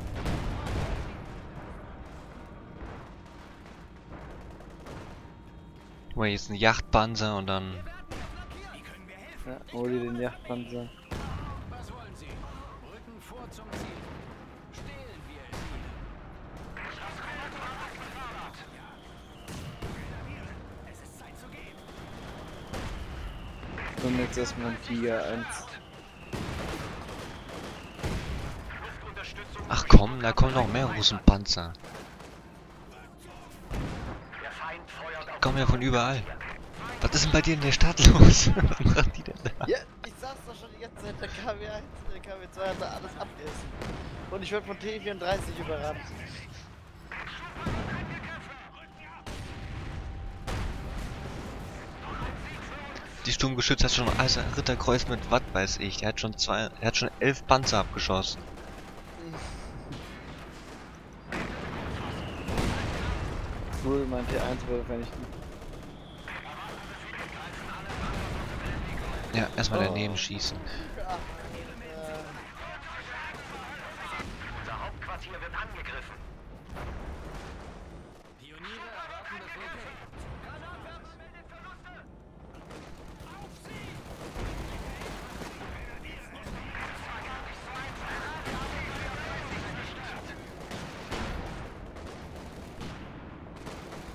Guck mal, jetzt ein Yachtpanzer und dann. Ja, hol dir den Yachtpanzer. Was wollen Sie? Rücken vor zum Ziel. Stehlen wir es ihnen. Und jetzt erstmal ein Tiger 1. Luftunterstützung. Ach komm, da kommen noch mehr Russenpanzer. Der Feind feuert auf Kommen ja von überall. Was ist denn bei dir in der Stadt los? Was machen die denn da? Ja, ich sag's doch schon die ganze Zeit, der KW1, der KW2 hat da alles abgerissen. Und ich werde von T34 überrannt. Die Sturmgeschütz hat schon als Ritterkreuz mit was weiß ich. Er hat schon 11 Panzer abgeschossen. Cool, mein T1 wurde vernichten. Ja, erstmal daneben schießen. Unser Hauptquartier wird angegriffen. Pioniere erwarten Befehle.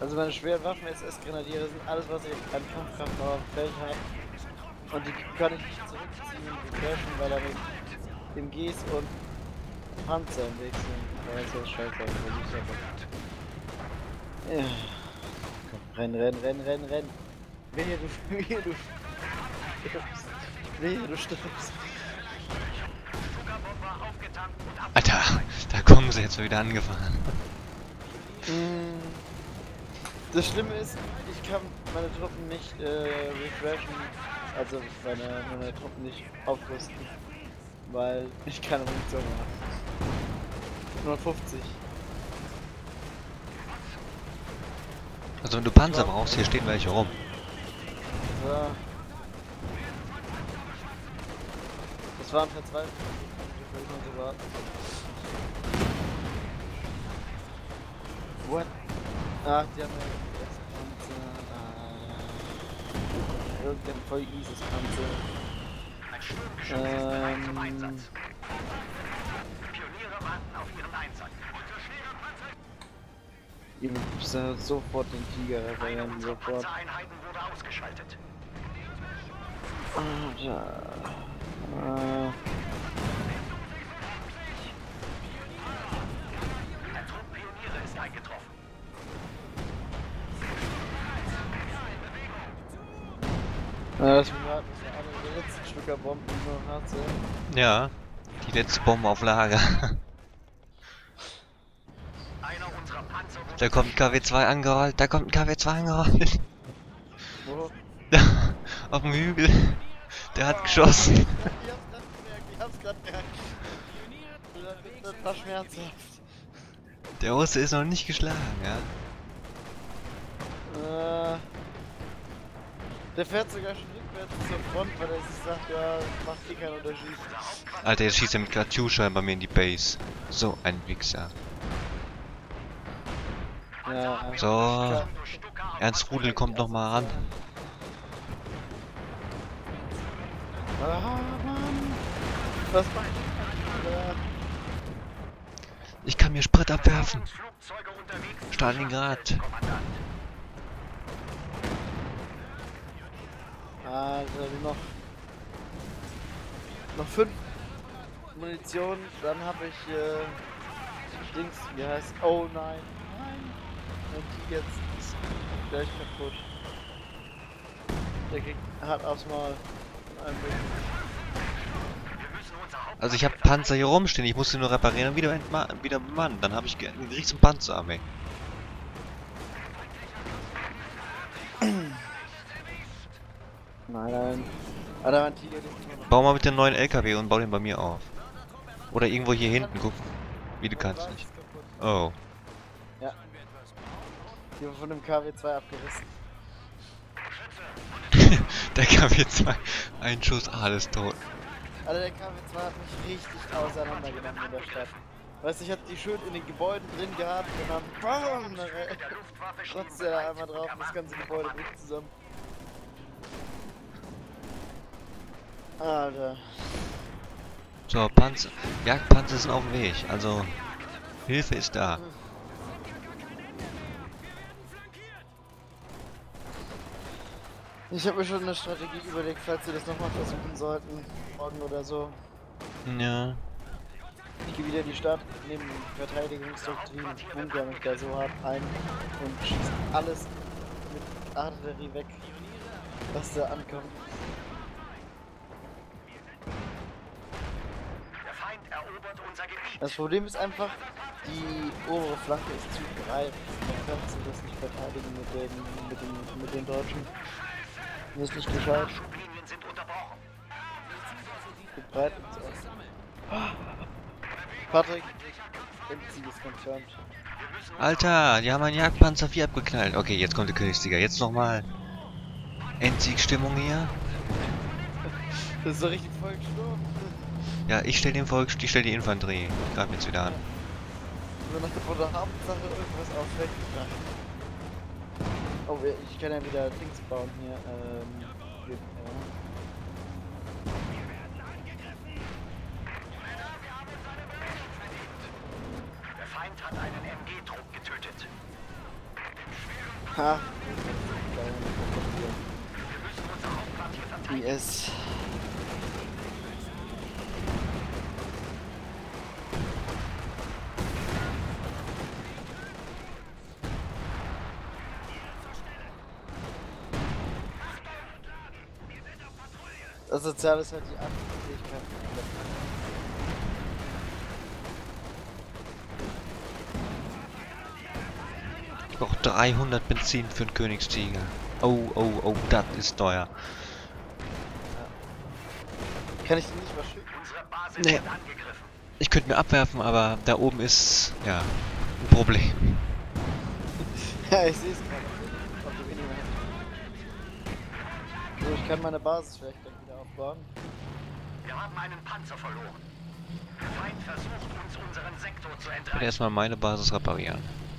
Also meine schweren Waffen SS-Grenadiere sind alles, was ich an Kampfkraft auf dem Feld habe. Und die kann ich nicht zurückziehen und refreshen, weil da mit MGs und Panzer im Weg sind. Ja, ist ja scheiße, aber ja. Komm, renn. Wehe, du stirbst. Wehe, du stirbst. Alter, da kommen sie jetzt wieder angefahren. Das Schlimme ist, ich kann meine Truppen nicht refreshen, also meine Truppen nicht aufrüsten, weil ich keine Munition habe. Nur 50. Also wenn du Panzer brauchst, hier stehen welche rum. So. Das waren verzweifelt. Ich will nur so warten. What? Ach, die haben ja das Panzer. Irgendein voll eases Panzer. Ein Sturmgeschütz ist bereit zum Einsatz. Pioniere warten auf ihren Einsatz. Unser schwerer Panzer... Ihr müsst sofort den Tiger reparieren, sofort. Panzereinheiten wurde ausgeschaltet. Der Trupp Pioniere ist eingetroffen. Lass mich raten, das waren alle die letzten Stücker Bomben, die noch hart sind. Ja, die letzte Bombe auf Lager. Einer unserer Panzer wurde Da kommt ein KW-2 angerollt, angerollt. Wo? Da, auf dem Hügel. Der hat geschossen. Ich hab's grad gemerkt. Das war schmerzhaft. Der Russe ist noch nicht geschlagen, ja. Der fährt sogar schon rückwärts zur Front, weil er sich sagt, ja, macht eh keinen Unterschied. Alter, jetzt schießt er mit Katyusha bei mir in die Base. So ein Wichser. Ja, So. Ernst Rudel kommt noch mal ran. Ah, Mann. Was macht Ich kann mir Sprit abwerfen. Flugzeuge unterwegs. Stalingrad. Kommandant. Alter, noch 5 Munition, dann habe ich Dings, wie heißt, oh nein, und die jetzt ist gleich kaputt. Der kriegt hart aufs Maul von einem Blick. Also ich habe Panzer hier rumstehen, ich muss sie nur reparieren und wieder bemannen. Dann habe ich einen riesen Panzerarmee. Nein. Alter, mein Tiger ist immer noch. Bau mal mit dem neuen LKW und bau den bei mir auf. Oder irgendwo hier hinten, guck. Wie du kannst nicht. Oh. Ja. Die wurde von dem KW-2 abgerissen. Der KW-2. Ein Schuss, alles tot. Alter, der KW-2 hat mich richtig auseinandergenommen in der Stadt. Weißt du, ich hab die schön in den Gebäuden drin gehabt und dann BAM! Dann rotzt er da einmal drauf und das ganze Gebäude bricht zusammen. Alter. So, Panzer. Jagdpanzer sind auf dem Weg. Also, Hilfe ist da. Ich habe mir schon eine Strategie überlegt, falls wir das nochmal versuchen sollten, morgen oder so. Ja. Ich gehe wieder in die Stadt, nehme Verteidigungsdoktrin, bunker mich da so hart ein und schieße alles mit Artillerie weg, was da ankommt. Der Feind erobert unser Gebiet. Das Problem ist einfach, die obere Flanke ist zu breit. Man kann das nicht verteidigen mit den Deutschen. Das ist nicht gescheit. Schublinien sind unterbrochen. Zu breit und so. Patrick, Endziel ist confirmed. Alter, die haben einen Jagdpanzer 4 abgeknallt. Okay, jetzt kommt der Königssieger. Jetzt nochmal Endsiegstimmung hier. Das ist so richtig voll gestorben. Ja, ich stell den Volk, ich stell die Infanterie. Ich greif jetzt wieder an. Nur nach der Hauptsache irgendwas ausfällt. Oh, ich kann ja wieder Dings bauen hier. Der Feind hat einen MG-Trupp getötet. Ha! IS. Das Soziale ist halt die Anfähigkeit. Ich brauche 300 Benzin für einen Königstiger. Oh, oh, oh, das ist teuer. Kann ich den nicht mal schütten? Unsere Basis Nee. wird angegriffen. Ich könnte mir abwerfen, aber da oben ist, ja, ein Problem. Ja, ich sehe es gerade. Auf der Minimap. So, ich kann meine Basis vielleicht dann wieder aufbauen. Wir haben einen Panzer verloren. Der Feind versucht uns unseren Sektor zu Ich werde entreißen. erstmal meine Basis reparieren.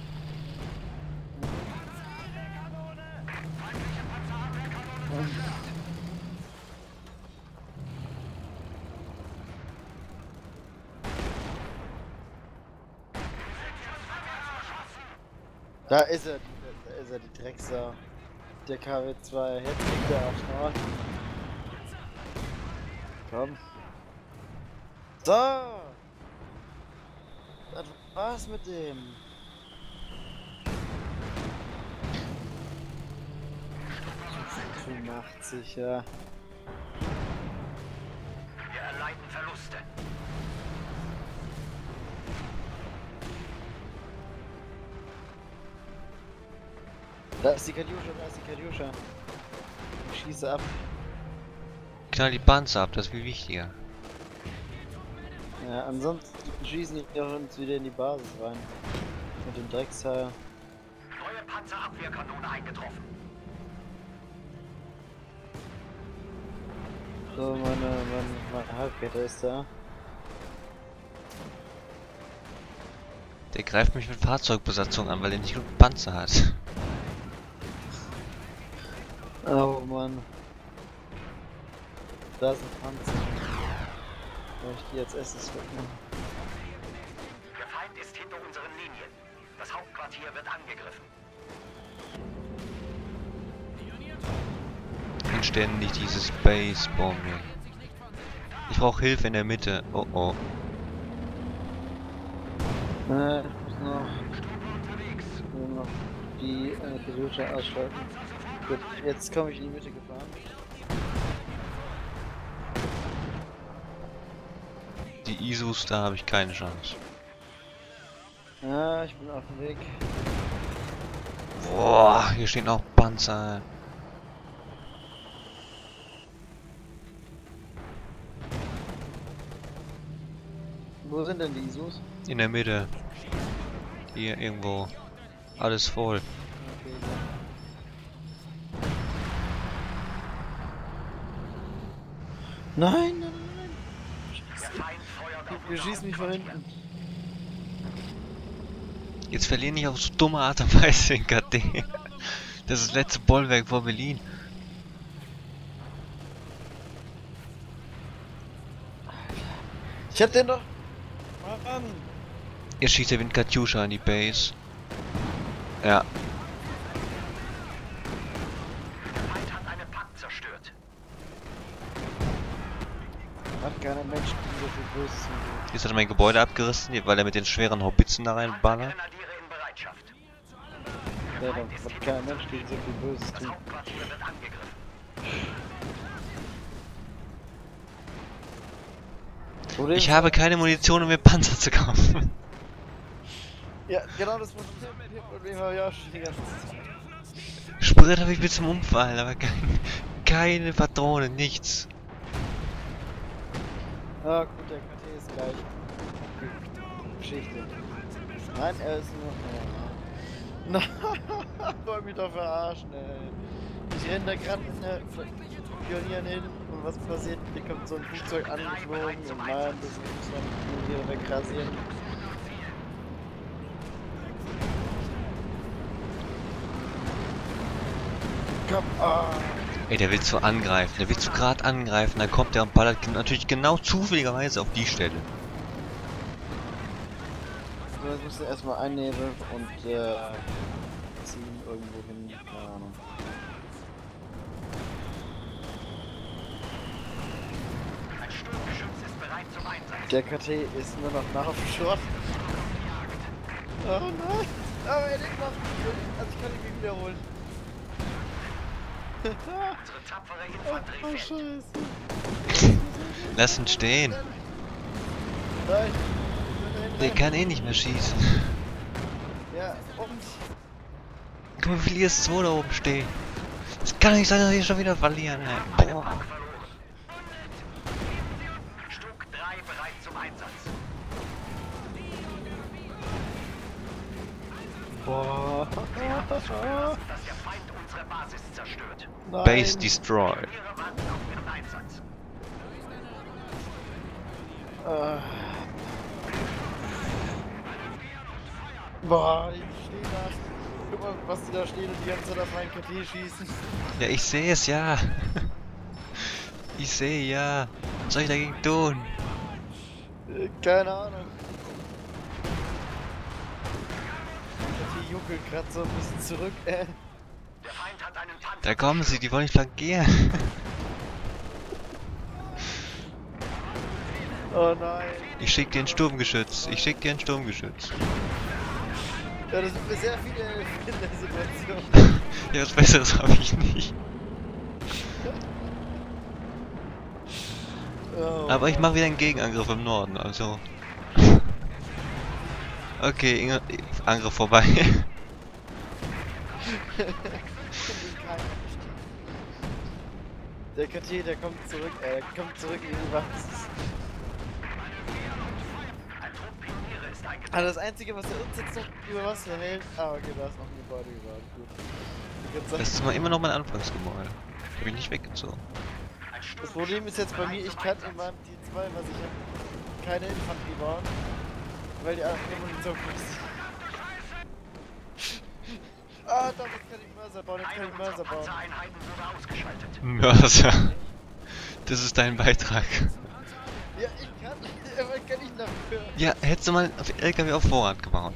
Da ist er, die Drecksau. Der KW2, jetzt liegt der Arschloch. Komm. So! Das war's mit dem. ...85, ja. Wir erleiden Verluste. Da ist die Katjuscha, Ich schieße ab. Knall die Panzer ab, das ist viel wichtiger. Ja, ansonsten schießen die uns wieder in die Basis rein. Mit dem Drecksteil. Neue Panzerabwehrkanone eingetroffen. So, meine Halbkette ist da. Der greift mich mit Fahrzeugbesatzung an, weil er nicht genug Panzer hat. Oh Mann. Da ist ein Panzer. Soll ich die als erstes wegnehmen? Der Feind ist hinter unseren Linien. Das Hauptquartier wird angegriffen. Und ständig dieses Base-Bombing. Ich brauche Hilfe in der Mitte. Oh oh. Ich muss noch die Katjuscha ausschalten. Gut, jetzt komme ich in die Mitte gefahren. Die ISUs, da habe ich keine Chance. Ja, ich bin auf dem Weg. Boah, hier stehen auch Panzer. Wo sind denn die ISUs? In der Mitte. Hier irgendwo. Alles voll. Okay, nein, nein, nein, nein. Der Feind feuert auf Wir unser schießen mich von Hauptquartier. hinten. Jetzt verlieren nicht auf so dumme Art und Weise den KD. Das ist das letzte Bollwerk vor Berlin. Ich hab den doch. Mann. Jetzt schießt der Wind Katjuscha an die Base. Ja. Der Feind hat einen Pakt zerstört. Hat keiner Mensch, die so viel Böses tun. Jetzt hat er mein Gebäude abgerissen, weil er mit den schweren Haubitzen da reinballert. Panzergrenadiere in Bereitschaft. Ja, doch, hat keiner Mensch, die so viel Böses Das tun. Hauptquartier wird angegriffen. Problem Ich habe keine Munition, um mir Panzer zu kaufen. Ja, genau das Problem habe ich auch schon die ganze Zeit. Sprit habe ich bis zum Umfallen, aber keine Patronen, nichts. Ah, gut, der KT ist gleich. Geschichte. Nein, er ist nur. Nein, wollt mich doch verarschen, ey. Ich renne da gerade mit einer Pionieren hin und was passiert? Hier kommt so ein Flugzeug angeflogen und nein, das muss man hier wegrasieren. Komm, ah. Ey, der will zu angreifen, der will zu grad angreifen, dann kommt der und ballert natürlich genau zufälligerweise auf die Stelle. So, jetzt musst du erstmal einnebeln und ziehen irgendwo hin. Der KT ist nur noch nach auf dem Schrott. Oh nein! Aber er lebt noch! Also ich kann ihn nicht wiederholen. Unsere tapfere Infanterie Oh fällt. Scheiße. Lass ihn stehen. Nein! Der kann eh nicht mehr schießen. Ja, und? Guck mal, wie viel IS-2 da oben stehen. Es kann nicht sein, dass wir schon wieder verlieren, ey. Boah. Stück 3 bereit zum Einsatz. Boah. Dass der Feind unsere Basis zerstört. Nein. Base destroyed. Pioniere warten auf ihren Einsatz. Boah, ich stehe da. Guck mal, was die da stehen und die ganze Zeit auf meinen KT schießen. Ja, ich sehe es, ja. Ich sehe, ja. Was soll ich dagegen tun? Keine Ahnung. KT juckelt gerade so ein bisschen zurück, Der Feind hat einen Panzer. Da kommen sie, die wollen nicht flankieren. Oh nein. Ich schick dir ein Sturmgeschütz. Ich schick dir ein Sturmgeschütz. Ja, das sind mir sehr viele in der Situation. Ja, was Besseres habe ich nicht. Oh, Aber ich mache wieder einen Gegenangriff im Norden, also. Okay, Angriff vorbei. Der KT, der kommt zurück, kommt zurück in die Wand. Ein Trupp Pioniere ist eingetroffen. Ah, das Einzige, was er uns jetzt noch über Wasser hält. Ah, okay, da ist noch ein Gebäude gebaut. Gut. Ich würd sagen, Das ist mal immer noch mein Anfangsgebäude. Hab ich nicht weggezogen. das Problem ist jetzt bei mir, ich kann in meinem T2, was ich habe, keine Infanterie bauen, weil die Munition kostet. Ah, doch, jetzt kann ich Mörser bauen, jetzt kann Eine ich unserer Mörser bauen. Panzereinheiten wurde ausgeschaltet. Mörser. Das ist dein Beitrag. Ja, ich kann, aber kann ich dafür. Ja, hättest du mal auf LKW auf Vorrat gebaut.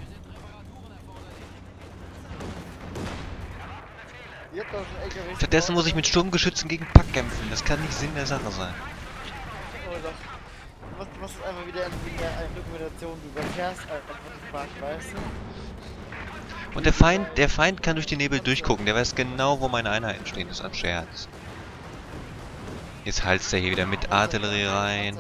Ihr habt doch schon LKWs Stattdessen gebaut, muss ich oder? mit Sturmgeschützen gegen Pack kämpfen. Das kann nicht Sinn der Sache sein. Oder? Du machst einfach wieder eine Dokumentation, du überfährst einfach den Park, weißt du? Und der Feind kann durch die Nebel durchgucken. Der weiß genau, wo meine Einheiten stehen. Das ist ein Scherz. Jetzt haltst der hier wieder mit Artillerie rein.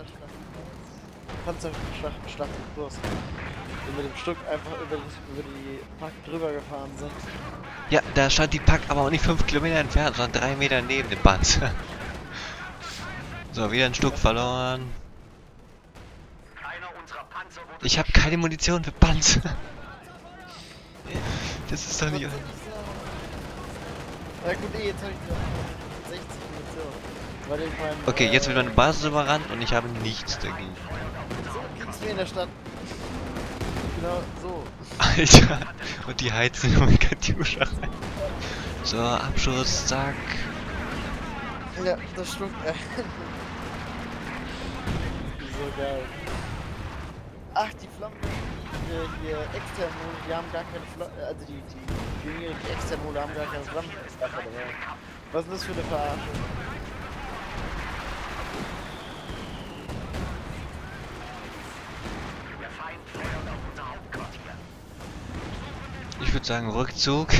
Panzerschlachtkurs. Die mit dem Stück einfach über die Park drüber gefahren sind. Ja, da stand die Pack aber auch nicht 5 Kilometer entfernt, sondern 3 Meter neben dem Panzer. So, wieder ein Stück verloren. Einer unserer Panzer wurde Ich habe keine Munition für Panzer. Das ist doch nicht... Na gut, jetzt habe ich noch 60 Munition. Weil ich mein, Okay, jetzt wird meine Basis überrannt und ich habe nichts dagegen. So kriegst du in der Stadt. Genau, so. Alter, und die heizen nur mit Katjuscha rein. So, Abschuss, zack. Ja, das stimmt. So geil. Ach, die Flammen, die hier extern, die haben gar keine Flammen, also die Pioniere, die extern haben gar keine Flammen. Was ist das für eine Verarsche? der Feind feuert auf unser Hauptquartier. Ich würde sagen, Rückzug.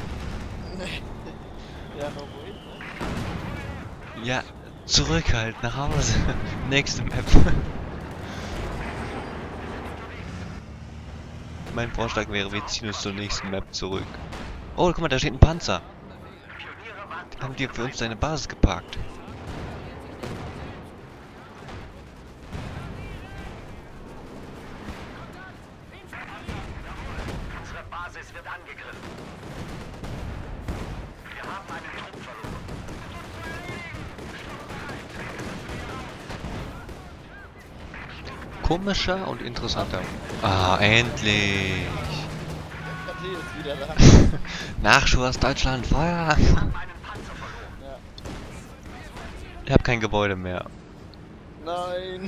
Ja, noch wohin? Ja, zurück halt, nach Hause. Nächste Map. Mein Vorschlag wäre, wir ziehen uns zur nächsten Map zurück. Oh, guck mal, da steht ein Panzer. Pioniere warten Haben die für uns eine Basis geparkt? Unsere Basis wird angegriffen. Wir haben einen Trupp verloren. Komischer und interessanter. Ah, endlich. KT ist wieder da. Nachschub aus Deutschland, Feuer! Einen Panzer verloren. Ja. Ich habe kein Gebäude mehr. Nein.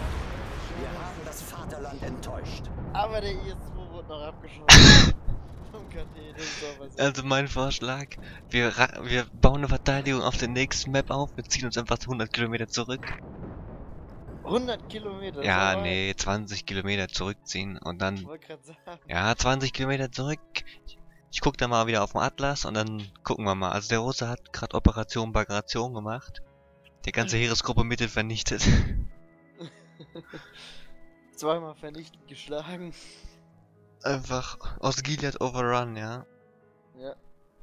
Wir haben das Vaterland enttäuscht. Aber der IS-2 wurde noch abgeschossen. KT, das ist doch was. Also mein Vorschlag, wir bauen eine Verteidigung auf der nächsten Map auf, wir ziehen uns einfach 100 Kilometer zurück. 100 Kilometer? Ja, so weit. nee, 20 Kilometer zurückziehen und Ich dann, wollte gerade sagen. ja, 20 Kilometer zurück. Ich guck dann mal wieder auf den Atlas und dann gucken wir mal. Also der Russe hat gerade Operation Bagration gemacht. Die ganze Heeresgruppe Mittel vernichtet. Zweimal vernichtend geschlagen. Einfach aus Gilead overrun, ja. Ja.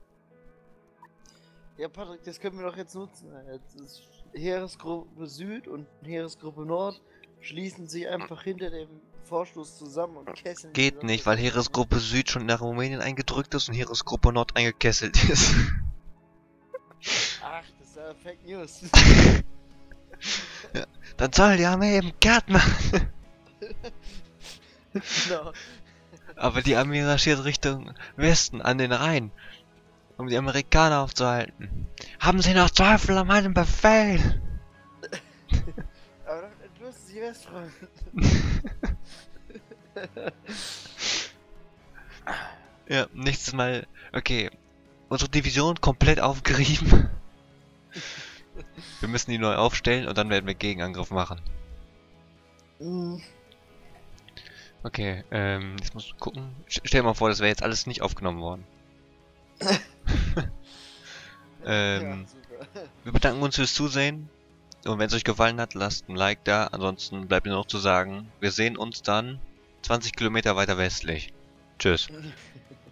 Ja, Patrick, das können wir doch jetzt nutzen. Jetzt ist Heeresgruppe Süd und Heeresgruppe Nord schließen sich einfach hinter dem Vorstoß zusammen und kesseln. die Geht ganze nicht, weil Sache. Heeresgruppe Süd schon nach Rumänien eingedrückt ist und Heeresgruppe Nord eingekesselt ist. Ach, das ist ja Fake News. Dann soll die Armee eben kehrt machen. Genau. Aber die Armee marschiert Richtung Westen an den Rhein, um die Amerikaner aufzuhalten. Haben Sie noch Zweifel an meinem Befehl? Aber du hast die Westfront. Ja, nächstes Mal. Okay, unsere Division komplett aufgerieben. Wir müssen die neu aufstellen und dann werden wir Gegenangriff machen. Okay, jetzt muss ich gucken. Stell dir mal vor, das wäre jetzt alles nicht aufgenommen worden. Ja, super. Wir bedanken uns fürs Zusehen. Und wenn es euch gefallen hat, lasst ein Like da. Ansonsten bleibt mir noch zu sagen, wir sehen uns dann 20 Kilometer weiter westlich. Tschüss.